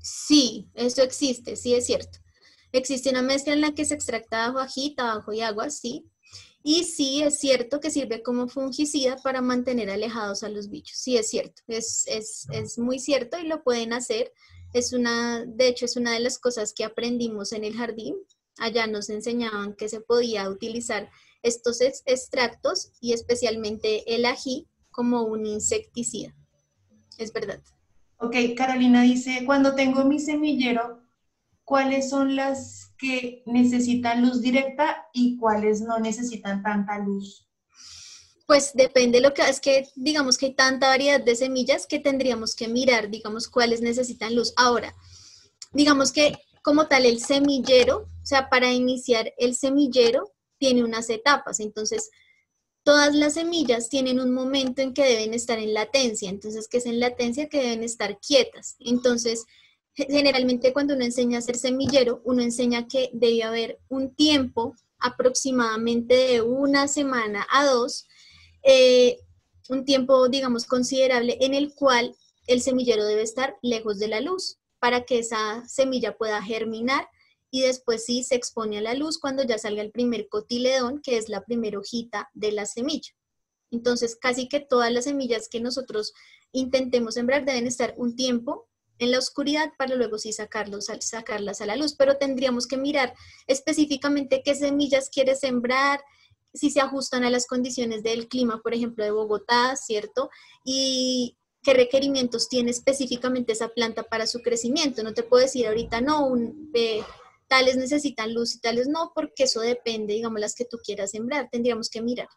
Sí, eso existe, sí es cierto. Existe una mezcla en la que se extracta ajo, ají, tabaco y agua, sí. Y sí es cierto que sirve como fungicida para mantener alejados a los bichos. Sí es cierto, es, es, es muy cierto y lo pueden hacer. Es una, de hecho, es una de las cosas que aprendimos en el jardín. Allá nos enseñaban que se podía utilizar estos ex- extractos y especialmente el ají como un insecticida. Es verdad. Ok, Carolina dice, cuando tengo mi semillero, ¿cuáles son las que necesitan luz directa y cuáles no necesitan tanta luz? Pues depende lo que es que digamos que hay tanta variedad de semillas que tendríamos que mirar, digamos, cuáles necesitan luz. Ahora, digamos que como tal el semillero, o sea, para iniciar el semillero tiene unas etapas, entonces todas las semillas tienen un momento en que deben estar en latencia, entonces que es en latencia que deben estar quietas. Entonces, generalmente cuando uno enseña a hacer semillero, uno enseña que debe haber un tiempo aproximadamente de una semana a dos, eh, un tiempo, digamos, considerable en el cual el semillero debe estar lejos de la luz para que esa semilla pueda germinar y después sí se expone a la luz cuando ya salga el primer cotiledón, que es la primera hojita de la semilla. Entonces, casi que todas las semillas que nosotros intentemos sembrar deben estar un tiempo en la oscuridad para luego sí sacarlos, sacarlas a la luz, pero tendríamos que mirar específicamente qué semillas quieres sembrar, si se ajustan a las condiciones del clima, por ejemplo, de Bogotá, ¿cierto? Y qué requerimientos tiene específicamente esa planta para su crecimiento. No te puedo decir ahorita, no, un, eh, tales necesitan luz y tales no, porque eso depende, digamos, las que tú quieras sembrar. Tendríamos que mirar.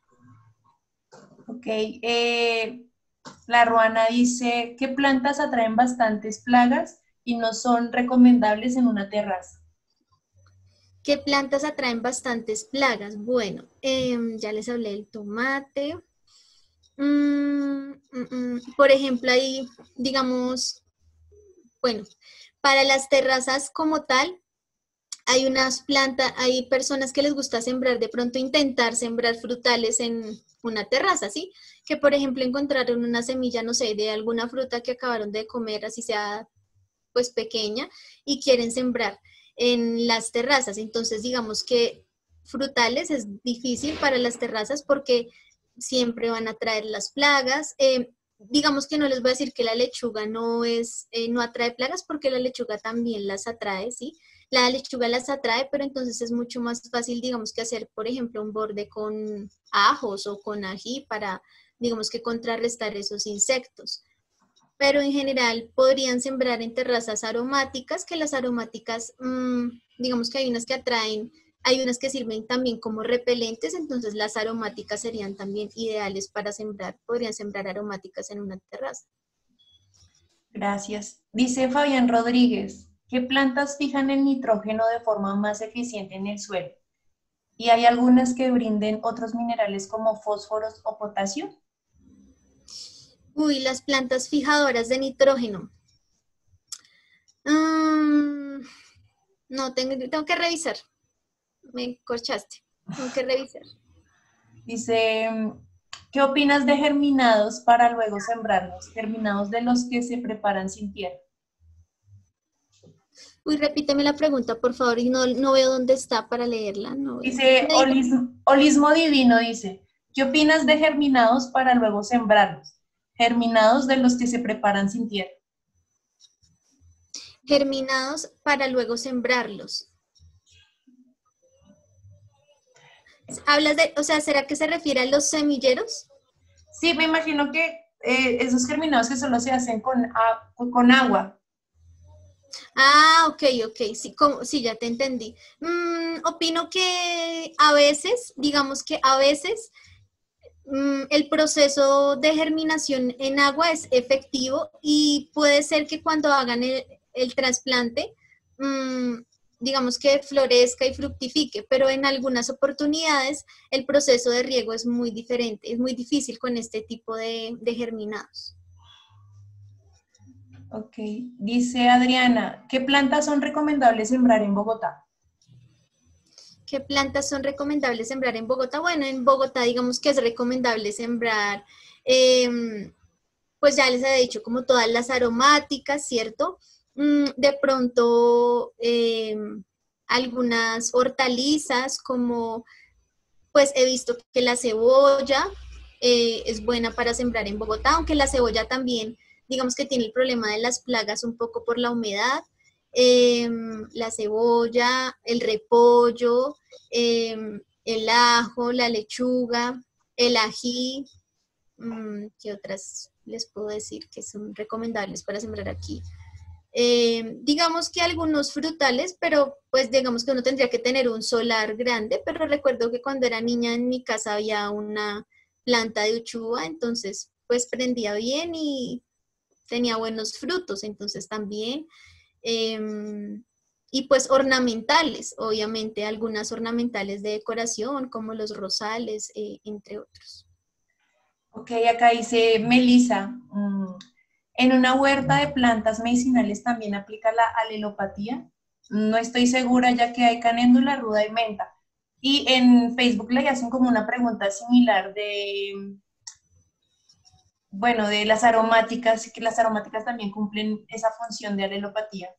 Ok, eh, la Ruana dice, ¿qué plantas atraen bastantes plagas y no son recomendables en una terraza? ¿Qué plantas atraen bastantes plagas? Bueno, eh, ya les hablé del tomate. Mm, mm, mm. Por ejemplo, ahí, digamos, bueno, para las terrazas como tal, hay unas plantas, hay personas que les gusta sembrar, de pronto intentar sembrar frutales en una terraza, ¿sí? Que por ejemplo encontraron una semilla, no sé, de alguna fruta que acabaron de comer, así sea pues pequeña, y quieren sembrar en las terrazas. Entonces digamos que frutales es difícil para las terrazas porque siempre van a traer las plagas. Eh, digamos que no les voy a decir que la lechuga no es, eh, no atrae plagas porque la lechuga también las atrae, ¿sí? La lechuga las atrae, pero entonces es mucho más fácil, digamos, que hacer, por ejemplo, un borde con ajos o con ají para, digamos, que contrarrestar esos insectos. Pero en general podrían sembrar en terrazas aromáticas, que las aromáticas, mmm, digamos que hay unas que atraen, hay unas que sirven también como repelentes, entonces las aromáticas serían también ideales para sembrar, podrían sembrar aromáticas en una terraza. Gracias. Dice Fabián Rodríguez, ¿qué plantas fijan el nitrógeno de forma más eficiente en el suelo? ¿Y hay algunas que brinden otros minerales como fósforos o potasio? Uy, las plantas fijadoras de nitrógeno. Um, no, tengo, tengo que revisar. Me corchaste. Tengo que revisar. Dice, ¿qué opinas de germinados para luego sembrarlos? Germinados de los que se preparan sin tierra. Uy, repíteme la pregunta, por favor, y no, no veo dónde está para leerla. No dice, holismo, holismo divino, dice, ¿qué opinas de germinados para luego sembrarlos? Germinados de los que se preparan sin tierra. Germinados para luego sembrarlos. ¿Hablas de, o sea, será que se refiere a los semilleros? Sí, me imagino que eh, esos germinados que solo se hacen con, a, con agua. Ah, ok, ok, sí, como, sí, ya te entendí. Mm, opino que a veces, digamos que a veces, mm, el proceso de germinación en agua es efectivo y puede ser que cuando hagan el, el trasplante, mmm, digamos que florezca y fructifique, pero en algunas oportunidades el proceso de riego es muy diferente, es muy difícil con este tipo de, de germinados. Ok, dice Adriana, ¿qué plantas son recomendables sembrar en Bogotá? ¿Qué plantas son recomendables sembrar en Bogotá? Bueno, en Bogotá digamos que es recomendable sembrar, eh, pues ya les he dicho, como todas las aromáticas, ¿cierto? mm, de pronto eh, algunas hortalizas como, pues he visto que la cebolla eh, es buena para sembrar en Bogotá, aunque la cebolla también, digamos que tiene el problema de las plagas un poco por la humedad. Eh, la cebolla, el repollo, eh, el ajo, la lechuga, el ají, mm, ¿qué otras les puedo decir que son recomendables para sembrar aquí? Eh, digamos que algunos frutales, pero pues digamos que uno tendría que tener un solar grande, pero recuerdo que cuando era niña en mi casa había una planta de uchuva, entonces pues prendía bien y tenía buenos frutos, entonces también. Eh, y pues ornamentales, obviamente algunas ornamentales de decoración como los rosales, eh, entre otros. Ok, acá dice Melissa, mm, ¿en una huerta de plantas medicinales también aplica la alelopatía? No estoy segura ya que hay canéndula, ruda y menta. Y en Facebook le hacen como una pregunta similar de, bueno, de las aromáticas, que las aromáticas también cumplen esa función de alelopatía.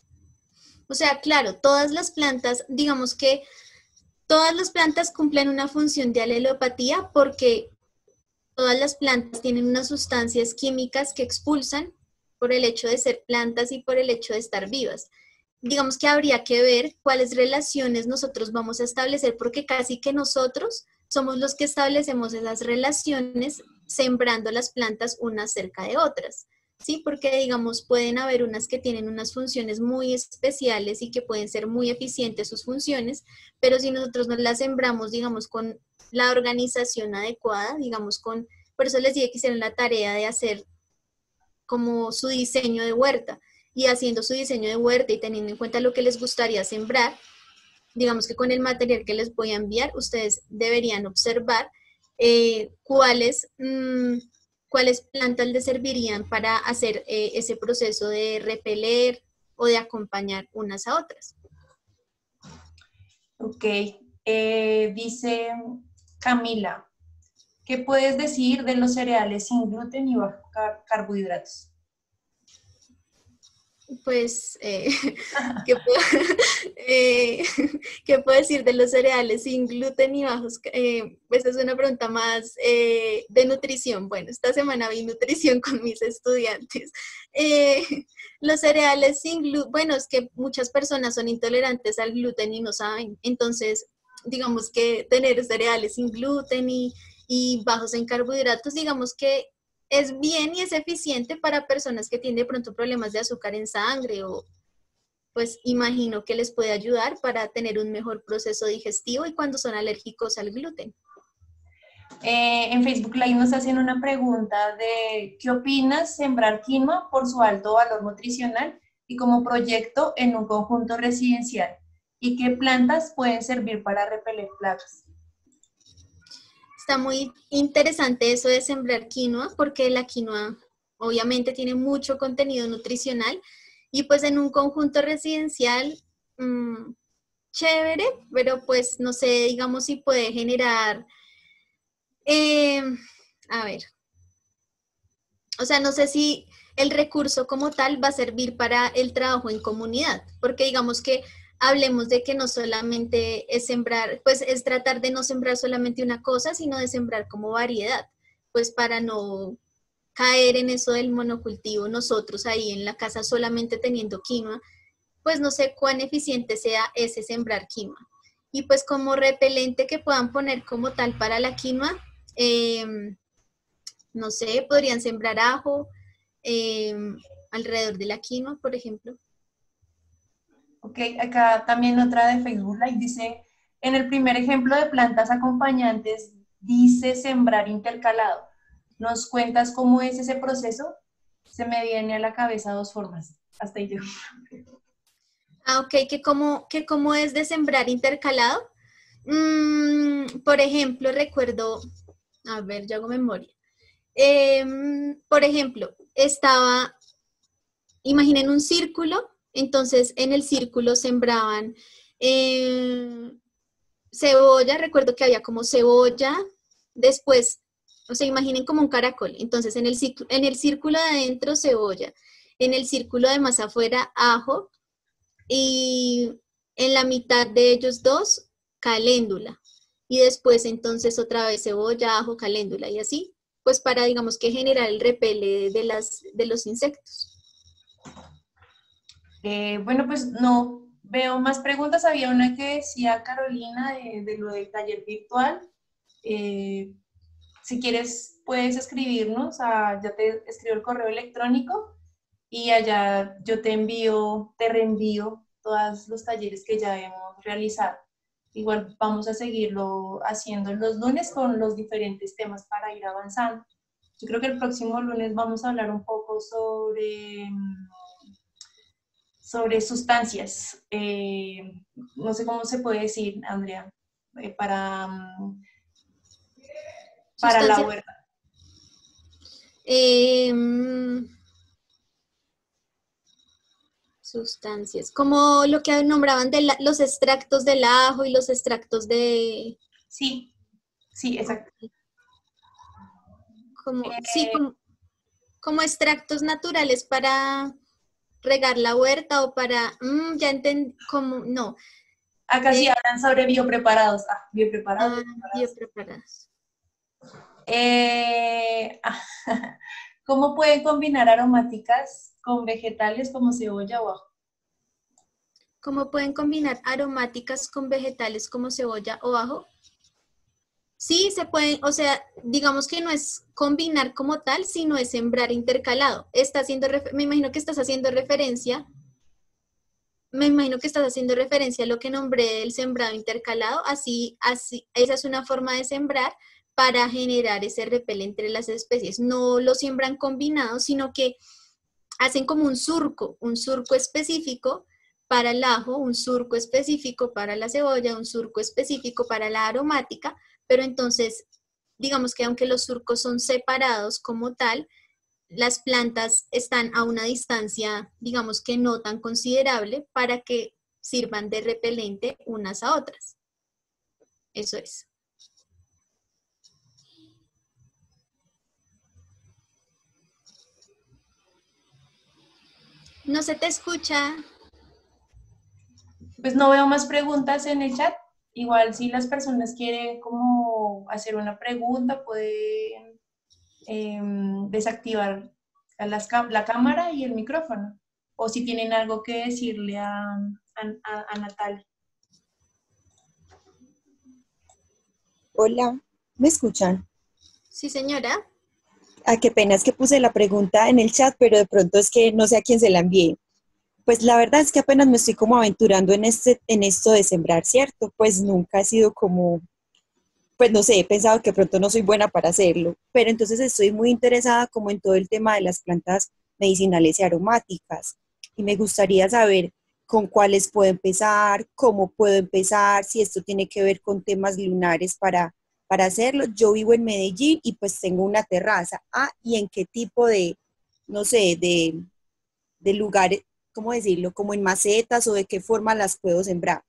O sea, claro, todas las plantas, digamos que todas las plantas cumplen una función de alelopatía porque todas las plantas tienen unas sustancias químicas que expulsan por el hecho de ser plantas y por el hecho de estar vivas. Digamos que habría que ver cuáles relaciones nosotros vamos a establecer, porque casi que nosotros somos los que establecemos esas relaciones sembrando las plantas unas cerca de otras, ¿sí? Porque, digamos, pueden haber unas que tienen unas funciones muy especiales y que pueden ser muy eficientes sus funciones, pero si nosotros no las sembramos, digamos, con la organización adecuada, digamos, con, por eso les dije que hicieron la tarea de hacer como su diseño de huerta, y haciendo su diseño de huerta y teniendo en cuenta lo que les gustaría sembrar, digamos que con el material que les voy a enviar, ustedes deberían observar eh, cuáles, mmm, cuáles plantas les servirían para hacer eh, ese proceso de repeler o de acompañar unas a otras. Ok, eh, dice Camila, ¿qué puedes decir de los cereales sin gluten y bajos car carbohidratos? Pues, eh, ¿qué, puedo, eh, ¿qué puedo decir de los cereales sin gluten y bajos? Eh, pues es una pregunta más eh, de nutrición. Bueno, esta semana vi nutrición con mis estudiantes. Eh, los cereales sin gluten, bueno, es que muchas personas son intolerantes al gluten y no saben. Entonces, digamos que tener cereales sin gluten y, y bajos en carbohidratos, digamos que es bien y es eficiente para personas que tienen de pronto problemas de azúcar en sangre o pues imagino que les puede ayudar para tener un mejor proceso digestivo y cuando son alérgicos al gluten. Eh, en Facebook Live nos hacen una pregunta de ¿qué opinas sembrar quinoa por su alto valor nutricional y como proyecto en un conjunto residencial? ¿Y qué plantas pueden servir para repeler plagas? Está muy interesante eso de sembrar quinoa, porque la quinoa obviamente tiene mucho contenido nutricional y pues en un conjunto residencial, mmm, chévere, pero pues no sé, digamos si puede generar, eh, a ver, o sea, no sé si el recurso como tal va a servir para el trabajo en comunidad, porque digamos que hablemos de que no solamente es sembrar, pues es tratar de no sembrar solamente una cosa, sino de sembrar como variedad, pues para no caer en eso del monocultivo nosotros ahí en la casa solamente teniendo quinoa, pues no sé cuán eficiente sea ese sembrar quinoa. Y pues como repelente que puedan poner como tal para la quinoa, eh, no sé, podrían sembrar ajo eh, alrededor de la quinoa, por ejemplo. Ok, acá también otra de Facebook Live dice, en el primer ejemplo de plantas acompañantes dice sembrar intercalado. ¿Nos cuentas cómo es ese proceso? Se me viene a la cabeza dos formas. Hasta ahí yo. Ah, ok, ¿que cómo, que cómo es de sembrar intercalado? Mm, por ejemplo, recuerdo, a ver, yo hago memoria. Eh, por ejemplo, estaba, imaginen un círculo. Entonces, en el círculo sembraban eh, cebolla, recuerdo que había como cebolla, después, o sea, imaginen como un caracol. Entonces, en el, en el círculo de adentro, cebolla. en el círculo de más afuera ajo y en la mitad de ellos dos caléndula. Y después entonces otra vez cebolla, ajo, caléndula y así, pues para digamos que generar el repele de, las, de los insectos. Eh, bueno, pues no veo más preguntas. Había una que decía Carolina de, de lo del taller virtual. Eh, si quieres puedes escribirnos, a, ya te escribo el correo electrónico y allá yo te envío, te reenvío todos los talleres que ya hemos realizado. Igual vamos a seguirlo haciendo los lunes con los diferentes temas para ir avanzando. Yo creo que el próximo lunes vamos a hablar un poco sobre, sobre sustancias. Eh, no sé cómo se puede decir, Andrea, eh, para, para la huerta. Eh, Sustancias, como lo que nombraban de la, los extractos del ajo y los extractos de... Sí, sí, exacto. Como, eh, sí, como, como extractos naturales para regar la huerta o para... Mmm, ya entendí, como, no. Acá sí eh, hablan sobre biopreparados. Ah, biopreparados. Ah, biopreparados. Eh, ¿Cómo pueden combinar aromáticas con vegetales como cebolla o ajo? ¿Cómo pueden combinar aromáticas con vegetales como cebolla o ajo? Sí, se pueden, o sea, digamos que no es combinar como tal, sino es sembrar intercalado. Está haciendo, me imagino que estás haciendo referencia, me imagino que estás haciendo referencia a lo que nombré el sembrado intercalado, así, así, esa es una forma de sembrar para generar ese repele entre las especies. No lo siembran combinado, sino que hacen como un surco, un surco específico para el ajo, un surco específico para la cebolla, un surco específico para la aromática, pero entonces, digamos que aunque los surcos son separados como tal, las plantas están a una distancia, digamos que no tan considerable, para que sirvan de repelente unas a otras. Eso es. No se te escucha. Pues no veo más preguntas en el chat. Igual si las personas quieren como hacer una pregunta, pueden eh, desactivar las, la cámara y el micrófono. O si tienen algo que decirle a, a, a Natalia. Hola, ¿me escuchan? Sí, señora. Ah, qué pena, es que puse la pregunta en el chat, pero de pronto es que no sé a quién se la envié. Pues la verdad es que apenas me estoy como aventurando en, este, en esto de sembrar, ¿cierto? Pues nunca he sido como, pues no sé, he pensado que pronto no soy buena para hacerlo, pero entonces estoy muy interesada como en todo el tema de las plantas medicinales y aromáticas. Y me gustaría saber con cuáles puedo empezar, cómo puedo empezar, si esto tiene que ver con temas lunares para... para hacerlo. Yo vivo en Medellín y pues tengo una terraza. Ah, ¿y en qué tipo de, no sé, de, de lugares, cómo decirlo, como en macetas o de qué forma las puedo sembrar?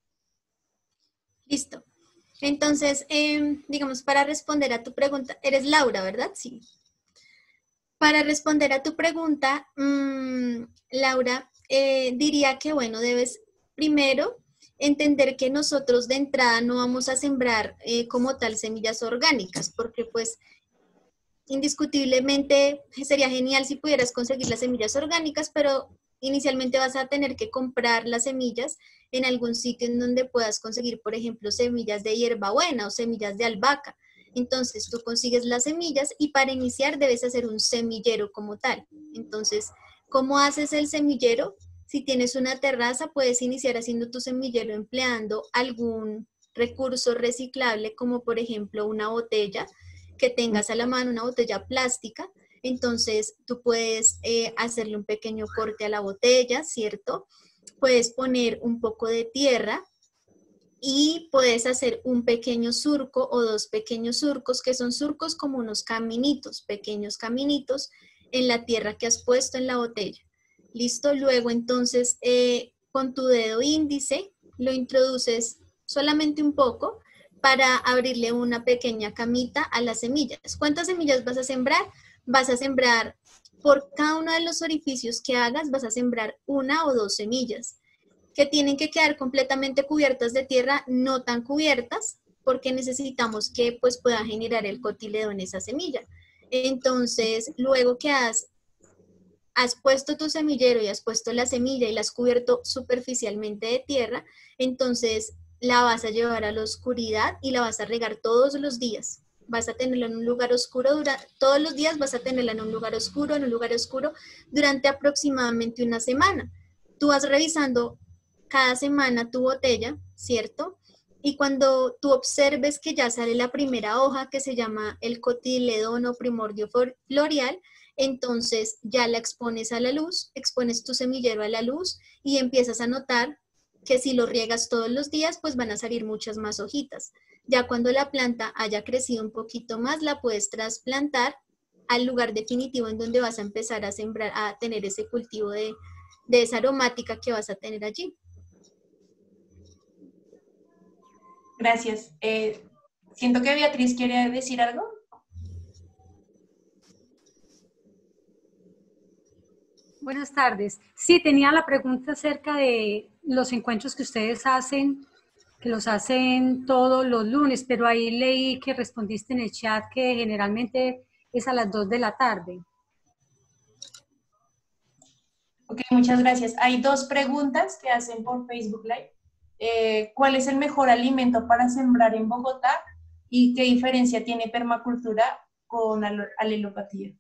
Listo. Entonces, eh, digamos, para responder a tu pregunta, eres Laura, ¿verdad? Sí. Para responder a tu pregunta, mmm, Laura, eh, diría que, bueno, debes primero entender que nosotros de entrada no vamos a sembrar eh, como tal semillas orgánicas, porque pues indiscutiblemente sería genial si pudieras conseguir las semillas orgánicas, pero inicialmente vas a tener que comprar las semillas en algún sitio en donde puedas conseguir, por ejemplo, semillas de hierbabuena o semillas de albahaca. Entonces tú consigues las semillas y para iniciar debes hacer un semillero como tal. Entonces, ¿cómo haces el semillero? Si tienes una terraza, puedes iniciar haciendo tu semillero empleando algún recurso reciclable, como por ejemplo una botella que tengas a la mano, una botella plástica. Entonces tú puedes eh, hacerle un pequeño corte a la botella, ¿cierto? Puedes poner un poco de tierra y puedes hacer un pequeño surco o dos pequeños surcos, que son surcos como unos caminitos, pequeños caminitos en la tierra que has puesto en la botella. Listo, luego entonces eh, con tu dedo índice lo introduces solamente un poco para abrirle una pequeña camita a las semillas. ¿Cuántas semillas vas a sembrar? Vas a sembrar por cada uno de los orificios que hagas vas a sembrar una o dos semillas, que tienen que quedar completamente cubiertas de tierra, no tan cubiertas, porque necesitamos que pues, pueda generar el cotiledón esa semilla. Entonces, luego que has, has puesto tu semillero y has puesto la semilla y la has cubierto superficialmente de tierra, entonces la vas a llevar a la oscuridad y la vas a regar todos los días. Vas a tenerla en un lugar oscuro, dura, todos los días vas a tenerla en un lugar oscuro, en un lugar oscuro, durante aproximadamente una semana. Tú vas revisando cada semana tu botella, ¿cierto? Y cuando tú observes que ya sale la primera hoja, que se llama el cotiledón o primordio floreal, entonces ya la expones a la luz, expones tu semillero a la luz y empiezas a notar que si lo riegas todos los días, pues van a salir muchas más hojitas. Ya cuando la planta haya crecido un poquito más, la puedes trasplantar al lugar definitivo en donde vas a empezar a sembrar, a tener ese cultivo de, de esa aromática que vas a tener allí. Gracias. Eh, siento que Beatriz quiere decir algo. Buenas tardes. Sí, tenía la pregunta acerca de los encuentros que ustedes hacen, que los hacen todos los lunes, pero ahí leí que respondiste en el chat que generalmente es a las dos de la tarde. Ok, muchas gracias. Hay dos preguntas que hacen por Facebook Live. Eh, ¿Cuál es el mejor alimento para sembrar en Bogotá? ¿Y qué diferencia tiene permacultura con alelopatía?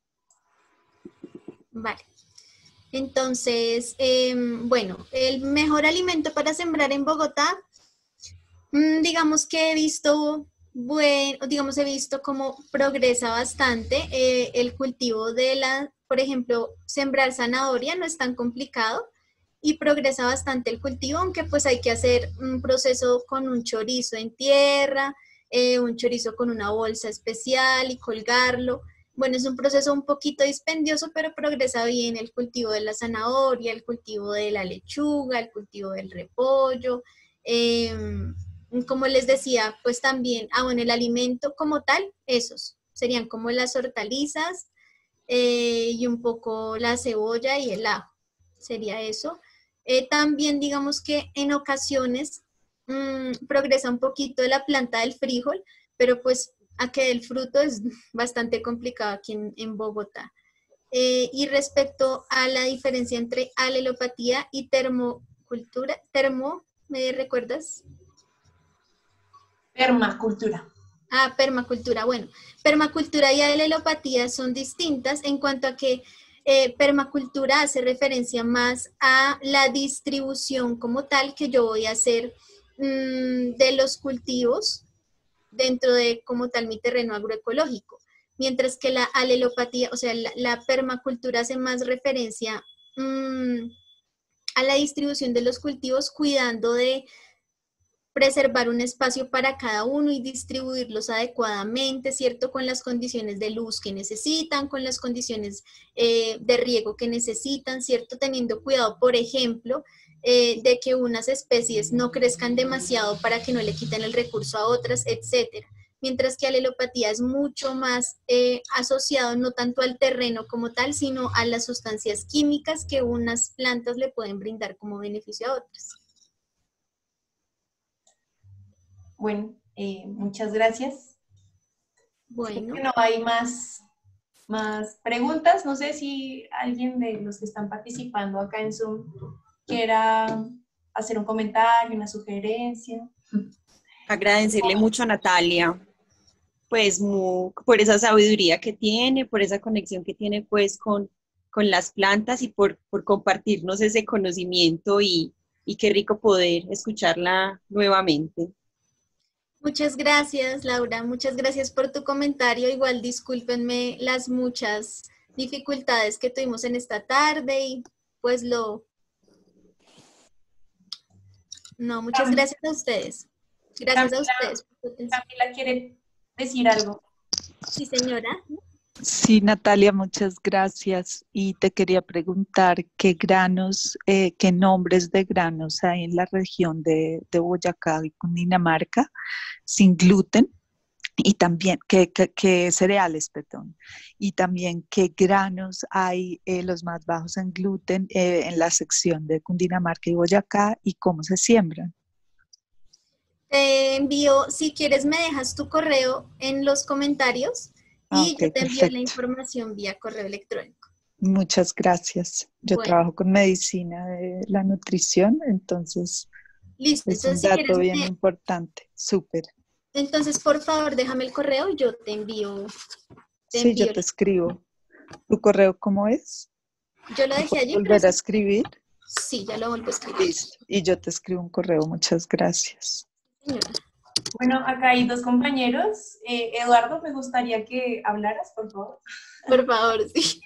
Vale. Entonces, eh, bueno, el mejor alimento para sembrar en Bogotá, mmm, digamos que he visto, bueno, digamos he visto cómo progresa bastante eh, el cultivo de la, por ejemplo, sembrar zanahoria no es tan complicado y progresa bastante el cultivo, aunque pues hay que hacer un proceso con un chorizo en tierra, eh, un chorizo con una bolsa especial y colgarlo. Bueno, es un proceso un poquito dispendioso, pero progresa bien el cultivo de la zanahoria, el cultivo de la lechuga, el cultivo del repollo. Eh, como les decía, pues también, ah, bueno, el alimento como tal, esos serían como las hortalizas eh, y un poco la cebolla y el ajo, sería eso. Eh, también digamos que en ocasiones mmm, progresa un poquito la planta del frijol, pero pues a que el fruto es bastante complicado aquí en, en Bogotá. Eh, y respecto a la diferencia entre alelopatía y termocultura, termo, ¿me recuerdas? Permacultura. Ah, permacultura. Bueno, permacultura y alelopatía son distintas en cuanto a que eh, permacultura hace referencia más a la distribución como tal que yo voy a hacer mmm, de los cultivos dentro de como tal mi terreno agroecológico, mientras que la alelopatía, o sea, la, la permacultura hace más referencia mmm, a la distribución de los cultivos, cuidando de preservar un espacio para cada uno y distribuirlos adecuadamente, ¿cierto? Con las condiciones de luz que necesitan, con las condiciones eh, de riego que necesitan, ¿cierto? Teniendo cuidado, por ejemplo, Eh, de que unas especies no crezcan demasiado para que no le quiten el recurso a otras, etcétera. Mientras que la alelopatía es mucho más eh, asociado no tanto al terreno como tal, sino a las sustancias químicas que unas plantas le pueden brindar como beneficio a otras. Bueno, eh, muchas gracias. Bueno. Creo que no hay más, más preguntas. No sé si alguien de los que están participando acá en Zoom quiera hacer un comentario, una sugerencia. Agradecerle mucho a Natalia, pues muy, por esa sabiduría que tiene, por esa conexión que tiene pues con, con las plantas y por, por compartirnos ese conocimiento y, y qué rico poder escucharla nuevamente. Muchas gracias, Laura, muchas gracias por tu comentario. Igual discúlpenme las muchas dificultades que tuvimos en esta tarde y pues lo... No, muchas gracias a ustedes. Gracias Camila, a ustedes. Camila quiere decir algo. Sí, señora. Sí, Natalia, muchas gracias. Y te quería preguntar qué granos, eh, qué nombres de granos hay en la región de, de Boyacá y Cundinamarca sin gluten Y también, ¿qué, qué, qué cereales, perdón? Y también, ¿qué granos hay eh, los más bajos en gluten eh, en la sección de Cundinamarca y Boyacá y cómo se siembran? Te envío, si quieres me dejas tu correo en los comentarios Ah, y ok, yo te envío la perfecto. información vía correo electrónico. Muchas gracias. Yo Bueno, trabajo con medicina de la nutrición, entonces listo. es un Entonces, si quieres, dato bien me- importante. Súper. entonces por favor déjame el correo y yo te envío, te Sí, yo envío. te escribo. ¿Tu correo cómo es? Yo lo ¿Me dejé puedes allí, pero volver a sí, escribir? sí, ya lo vuelvo a escribir. Listo. Y yo te escribo un correo. Muchas gracias. Señora. Bueno, acá hay dos compañeros. Eh, Eduardo, me gustaría que hablaras, por favor. Por favor, sí.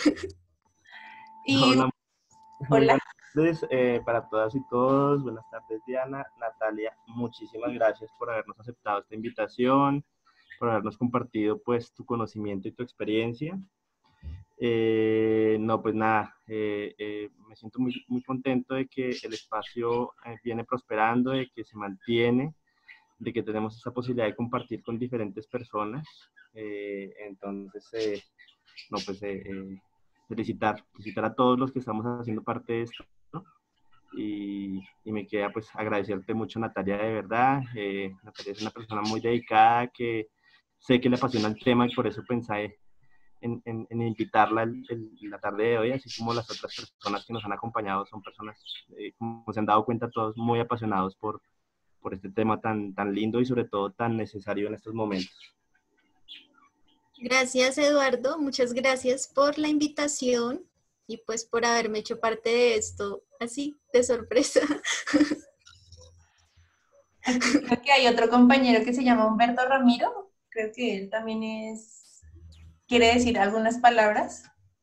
Y Hola, muy hola. buenas tardes eh, para todas y todos. Buenas tardes, Diana, Natalia. Muchísimas gracias por habernos aceptado esta invitación, por habernos compartido pues tu conocimiento y tu experiencia. Eh, no, pues nada, eh, eh, me siento muy, muy contento de que el espacio eh, viene prosperando, de que se mantiene, de que tenemos esa posibilidad de compartir con diferentes personas. Eh, entonces, eh, no, pues eh, eh, felicitar, felicitar a todos los que estamos haciendo parte de esto, ¿no? Y, y me queda pues agradecerte mucho, Natalia, de verdad. Eh, Natalia es una persona muy dedicada, que sé que le apasiona el tema y por eso pensé en, en, en invitarla el, el, la tarde de hoy, así como las otras personas que nos han acompañado son personas, eh, como se han dado cuenta, todos muy apasionados por, por este tema tan, tan lindo y sobre todo tan necesario en estos momentos. Gracias, Eduardo. Muchas gracias por la invitación y pues por haberme hecho parte de esto así, de sorpresa. Aquí creo que hay otro compañero que se llama Humberto Ramiro. Creo que él también es, quiere decir algunas palabras.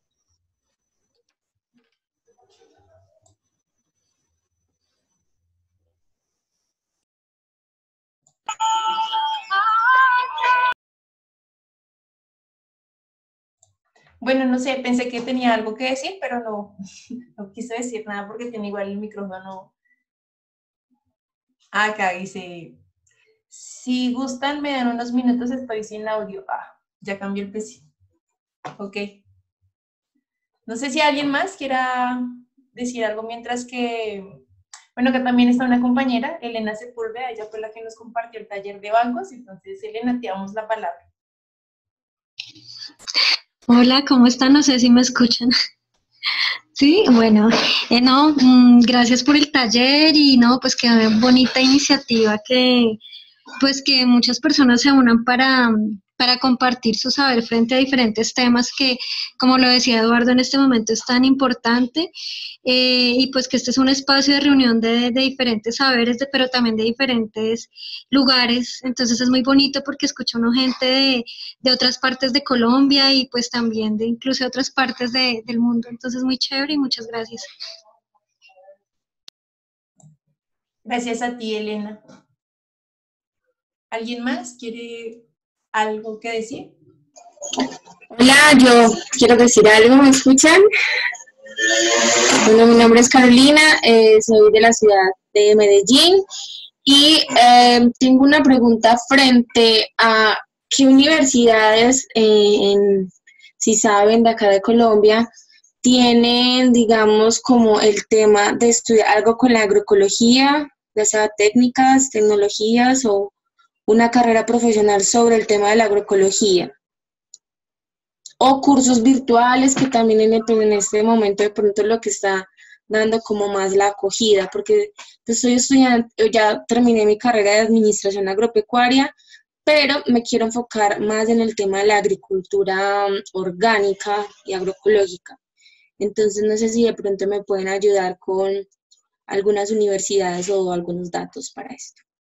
Bueno, no sé, pensé que tenía algo que decir, pero no, no quise decir nada porque tiene igual el micrófono. Acá dice, si gustan me dan unos minutos, estoy sin audio. Ah, ya cambió el P C. Ok. No sé si alguien más quiera decir algo mientras que, bueno, que también está una compañera, Elena Sepúlveda, ella fue la que nos compartió el taller de bancos, entonces Elena, te damos la palabra. Hola, ¿cómo están? No sé si me escuchan. Sí, bueno, eh, no, mm, gracias por el taller y no, pues qué bonita iniciativa que, pues que muchas personas se unan para, para compartir su saber frente a diferentes temas que, como lo decía Eduardo, en este momento es tan importante, eh, y pues que este es un espacio de reunión de, de diferentes saberes, de, pero también de diferentes lugares. Entonces es muy bonito porque escucho uno gente de, de otras partes de Colombia y pues también de incluso de otras partes de, del mundo. Entonces muy chévere y muchas gracias. Gracias a ti, Elena. ¿Alguien más quiere algo que decir? Hola, yo quiero decir algo, ¿me escuchan? Bueno, mi nombre es Carolina, eh, soy de la ciudad de Medellín y eh, tengo una pregunta frente a qué universidades, eh, en, si saben, de acá de Colombia, tienen, digamos, como el tema de estudiar algo con la agroecología, ya sea técnicas, tecnologías o una carrera profesional sobre el tema de la agroecología. O cursos virtuales, que también en, el, en este momento de pronto es lo que está dando como más la acogida, porque pues, soy estudiante, ya terminé mi carrera de administración agropecuaria, pero me quiero enfocar más en el tema de la agricultura um, orgánica y agroecológica. Entonces no sé si de pronto me pueden ayudar con algunas universidades o algunos datos para esto.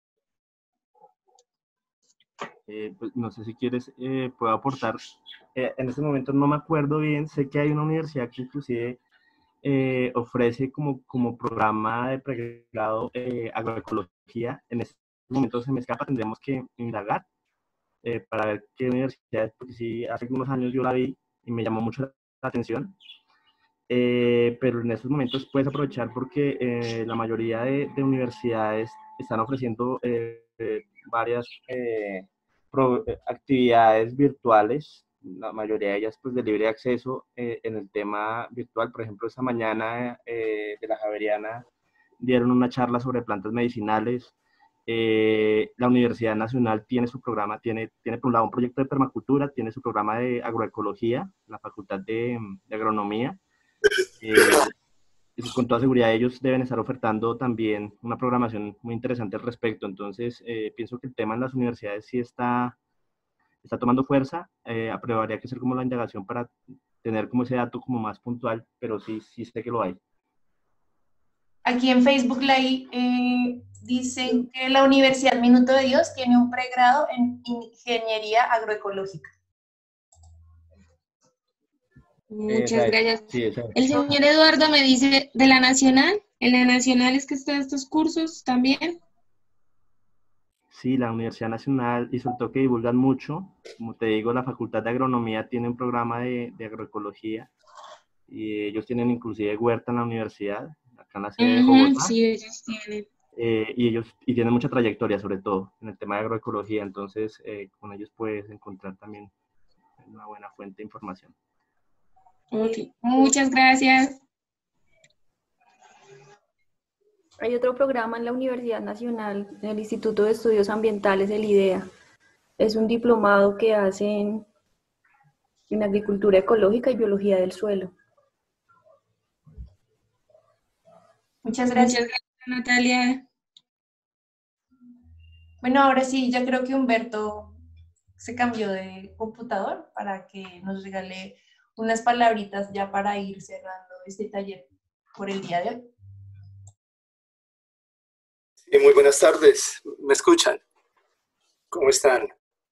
Eh, pues, no sé si quieres, eh, puedo aportar. Eh, en este momento no me acuerdo bien, sé que hay una universidad que inclusive eh, ofrece como, como programa de pregrado eh, agroecología. En este momento se me escapa, tendremos que indagar eh, para ver qué universidad, porque sí, hace algunos años yo la vi y me llamó mucho la atención. Eh, pero en estos momentos puedes aprovechar porque eh, la mayoría de, de universidades están ofreciendo eh, eh, varias... Eh, pro, eh, actividades virtuales, la mayoría de ellas pues de libre acceso eh, en el tema virtual. Por ejemplo, esta mañana eh, de la Javeriana dieron una charla sobre plantas medicinales. Eh, la Universidad Nacional tiene su programa, tiene, tiene por un lado un proyecto de permacultura, tiene su programa de agroecología, la Facultad de, de Agronomía. Eh, y con toda seguridad ellos deben estar ofertando también una programación muy interesante al respecto. Entonces, eh, pienso que el tema en las universidades sí está, está tomando fuerza. Eh, a prueba habría que hacer como la indagación para tener como ese dato como más puntual, pero sí, sí sé que lo hay. Aquí en Facebook Live eh, dicen que la Universidad Minuto de Dios tiene un pregrado en Ingeniería Agroecológica. Muchas Esa es, gracias. sí, esa es. El señor Eduardo me dice de la Nacional. ¿En la Nacional es que están estos cursos también? Sí, la Universidad Nacional, y sobre todo que divulgan mucho. Como te digo, la Facultad de Agronomía tiene un programa de, de agroecología y ellos tienen inclusive huerta en la universidad, acá en la sede de Ujú, Bogotá. sí, ellos tienen. Eh, y ellos y tienen mucha trayectoria, sobre todo en el tema de agroecología. Entonces, eh, con ellos puedes encontrar también una buena fuente de información. Ok, muchas gracias. Hay otro programa en la Universidad Nacional, en el Instituto de Estudios Ambientales, el IDEA. Es un diplomado que hacen en agricultura ecológica y biología del suelo. Muchas gracias. Muchas gracias, Natalia. Bueno, ahora sí, ya creo que Humberto se cambió de computador para que nos regale unas palabritas ya para ir cerrando este taller por el día de hoy. Sí, muy buenas tardes. ¿Me escuchan? ¿Cómo están?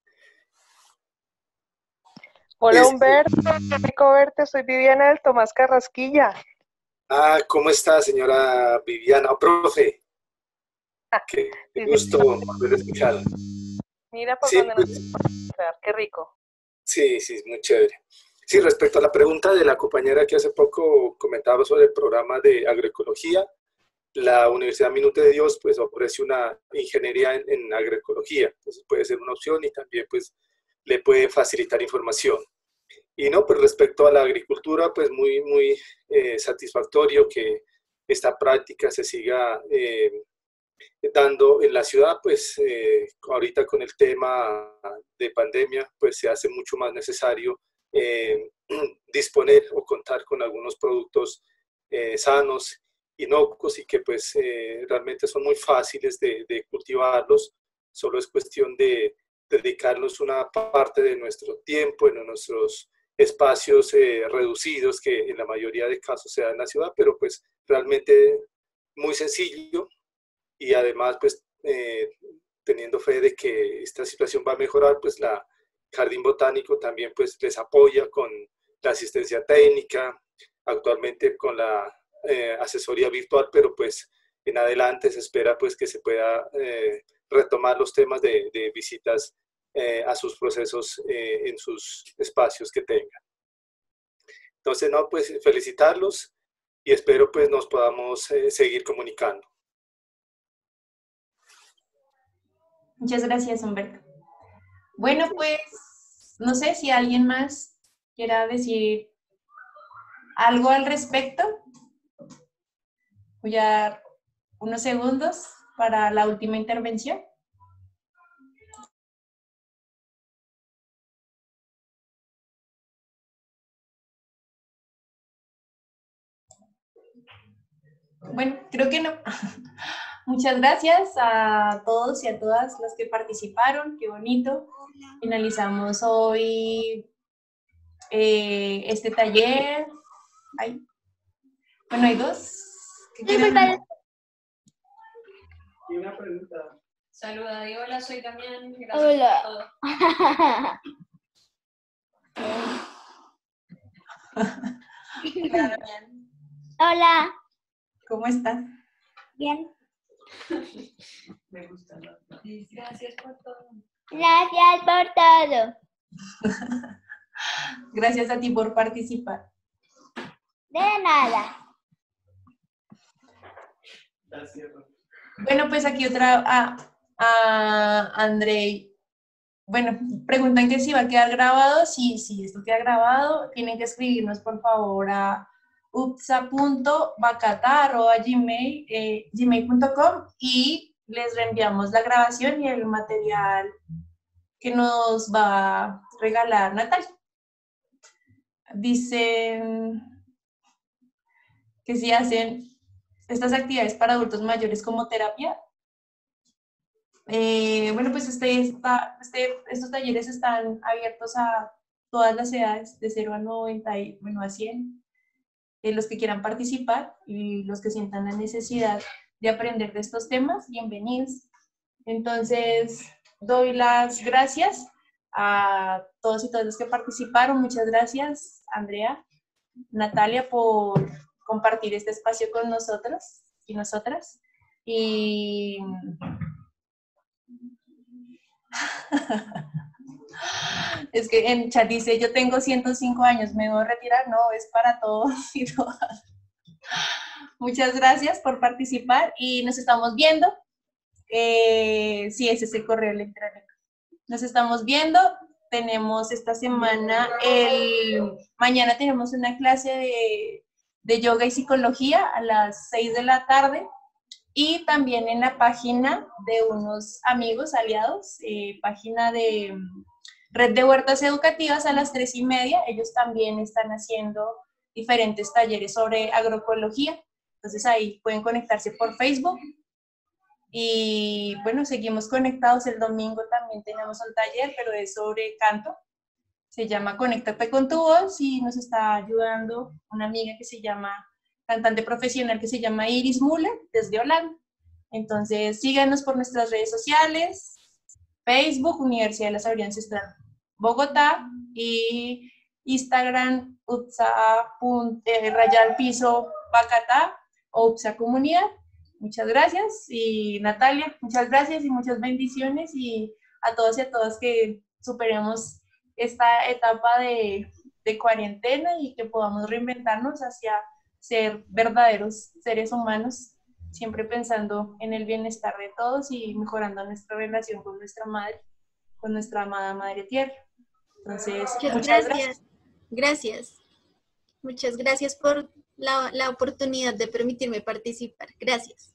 Hola Es- Humberto, qué rico verte, soy Viviana del Tomás Carrasquilla. Ah, ¿cómo está, señora Viviana? Oh, profe. Qué, qué gusto volver a escuchar. Mira por Sí, dónde nos pues, podemos estar, qué rico. sí, sí, muy chévere. Sí, respecto a la pregunta de la compañera que hace poco comentaba sobre el programa de agroecología, la Universidad Minuto de Dios pues ofrece una ingeniería en, en agroecología, entonces puede ser una opción y también pues le puede facilitar información. Y no, pues respecto a la agricultura, pues muy, muy eh, satisfactorio que esta práctica se siga eh, dando en la ciudad, pues eh, ahorita con el tema de pandemia, pues se hace mucho más necesario eh, disponer o contar con algunos productos eh, sanos, inocuos y que pues eh, realmente son muy fáciles de, de cultivarlos, solo es cuestión de dedicarnos una parte de nuestro tiempo en nuestros espacios eh, reducidos que en la mayoría de casos se da en la ciudad, pero pues realmente muy sencillo y además pues eh, teniendo fe de que esta situación va a mejorar, pues la Jardín Botánico también pues les apoya con la asistencia técnica, actualmente con la eh, asesoría virtual, pero pues en adelante se espera pues que se pueda eh, retomar los temas de, de visitas eh, a sus procesos eh, en sus espacios que tengan. Entonces, no, pues felicitarlos y espero pues nos podamos eh, seguir comunicando. Muchas gracias, Humberto. Bueno, pues, no sé si alguien más quiera decir algo al respecto. Voy a dar unos segundos para la última intervención. Bueno, creo que no. Muchas gracias a todos y a todas los que participaron. Qué bonito. Finalizamos hoy eh, este taller. Ay. Bueno, hay dos. ¿Qué quieren? Y una pregunta. Saluda, y hola, soy Damián. Gracias Hola. por todo. Hola, Damián. Hola. ¿Cómo estás? Bien. Me gusta. Gracias por todo. Gracias por todo. Gracias a ti por participar. De nada. Bueno, pues aquí otra a, a Andrei bueno, preguntan que si va a quedar grabado. Sí, sí, esto queda grabado. Tienen que escribirnos, por favor, a upsa punto bacata arroba gmail, eh, gmail punto com y les reenviamos la grabación y el material que nos va a regalar Natalia. Dicen que si hacen estas actividades para adultos mayores como terapia. Eh, bueno, pues este, está, este, estos talleres están abiertos a todas las edades, de cero a noventa y bueno, a cien. Eh, los que quieran participar y los que sientan la necesidad de aprender de estos temas, bienvenidos. Entonces, doy las gracias a todos y todas los que participaron. Muchas gracias, Andrea, Natalia, por compartir este espacio con nosotros y nosotras. Y es que en chat dice, yo tengo ciento cinco años, ¿me debo retirar? No, es para todos y todas. Muchas gracias por participar y nos estamos viendo. Eh, sí, ese es el correo electrónico. Nos estamos viendo. Tenemos esta semana, el, mañana tenemos una clase de, de yoga y psicología a las seis de la tarde. Y también en la página de unos amigos aliados, eh, página de Red de Huertas Educativas a las tres y media, ellos también están haciendo diferentes talleres sobre agroecología. Entonces ahí pueden conectarse por Facebook. Y bueno, seguimos conectados. El domingo también tenemos un taller, pero es sobre canto. Se llama Conéctate con tu voz y nos está ayudando una amiga que se llama... cantante profesional que se llama Iris Müller, desde Holanda. Entonces, síganos por nuestras redes sociales, Facebook, Universidad de la Sabiduría Ancestral Bogotá, y Instagram, upsa, eh, rayal piso, bacata, o upsa comunidad. Muchas gracias. Y Natalia, muchas gracias y muchas bendiciones, y a todos y a todas que superemos esta etapa de, de cuarentena y que podamos reinventarnos hacia ser verdaderos seres humanos, siempre pensando en el bienestar de todos y mejorando nuestra relación con nuestra madre, con nuestra amada Madre Tierra. Entonces, muchas, muchas gracias. gracias. Gracias. Muchas gracias por la, la oportunidad de permitirme participar. Gracias.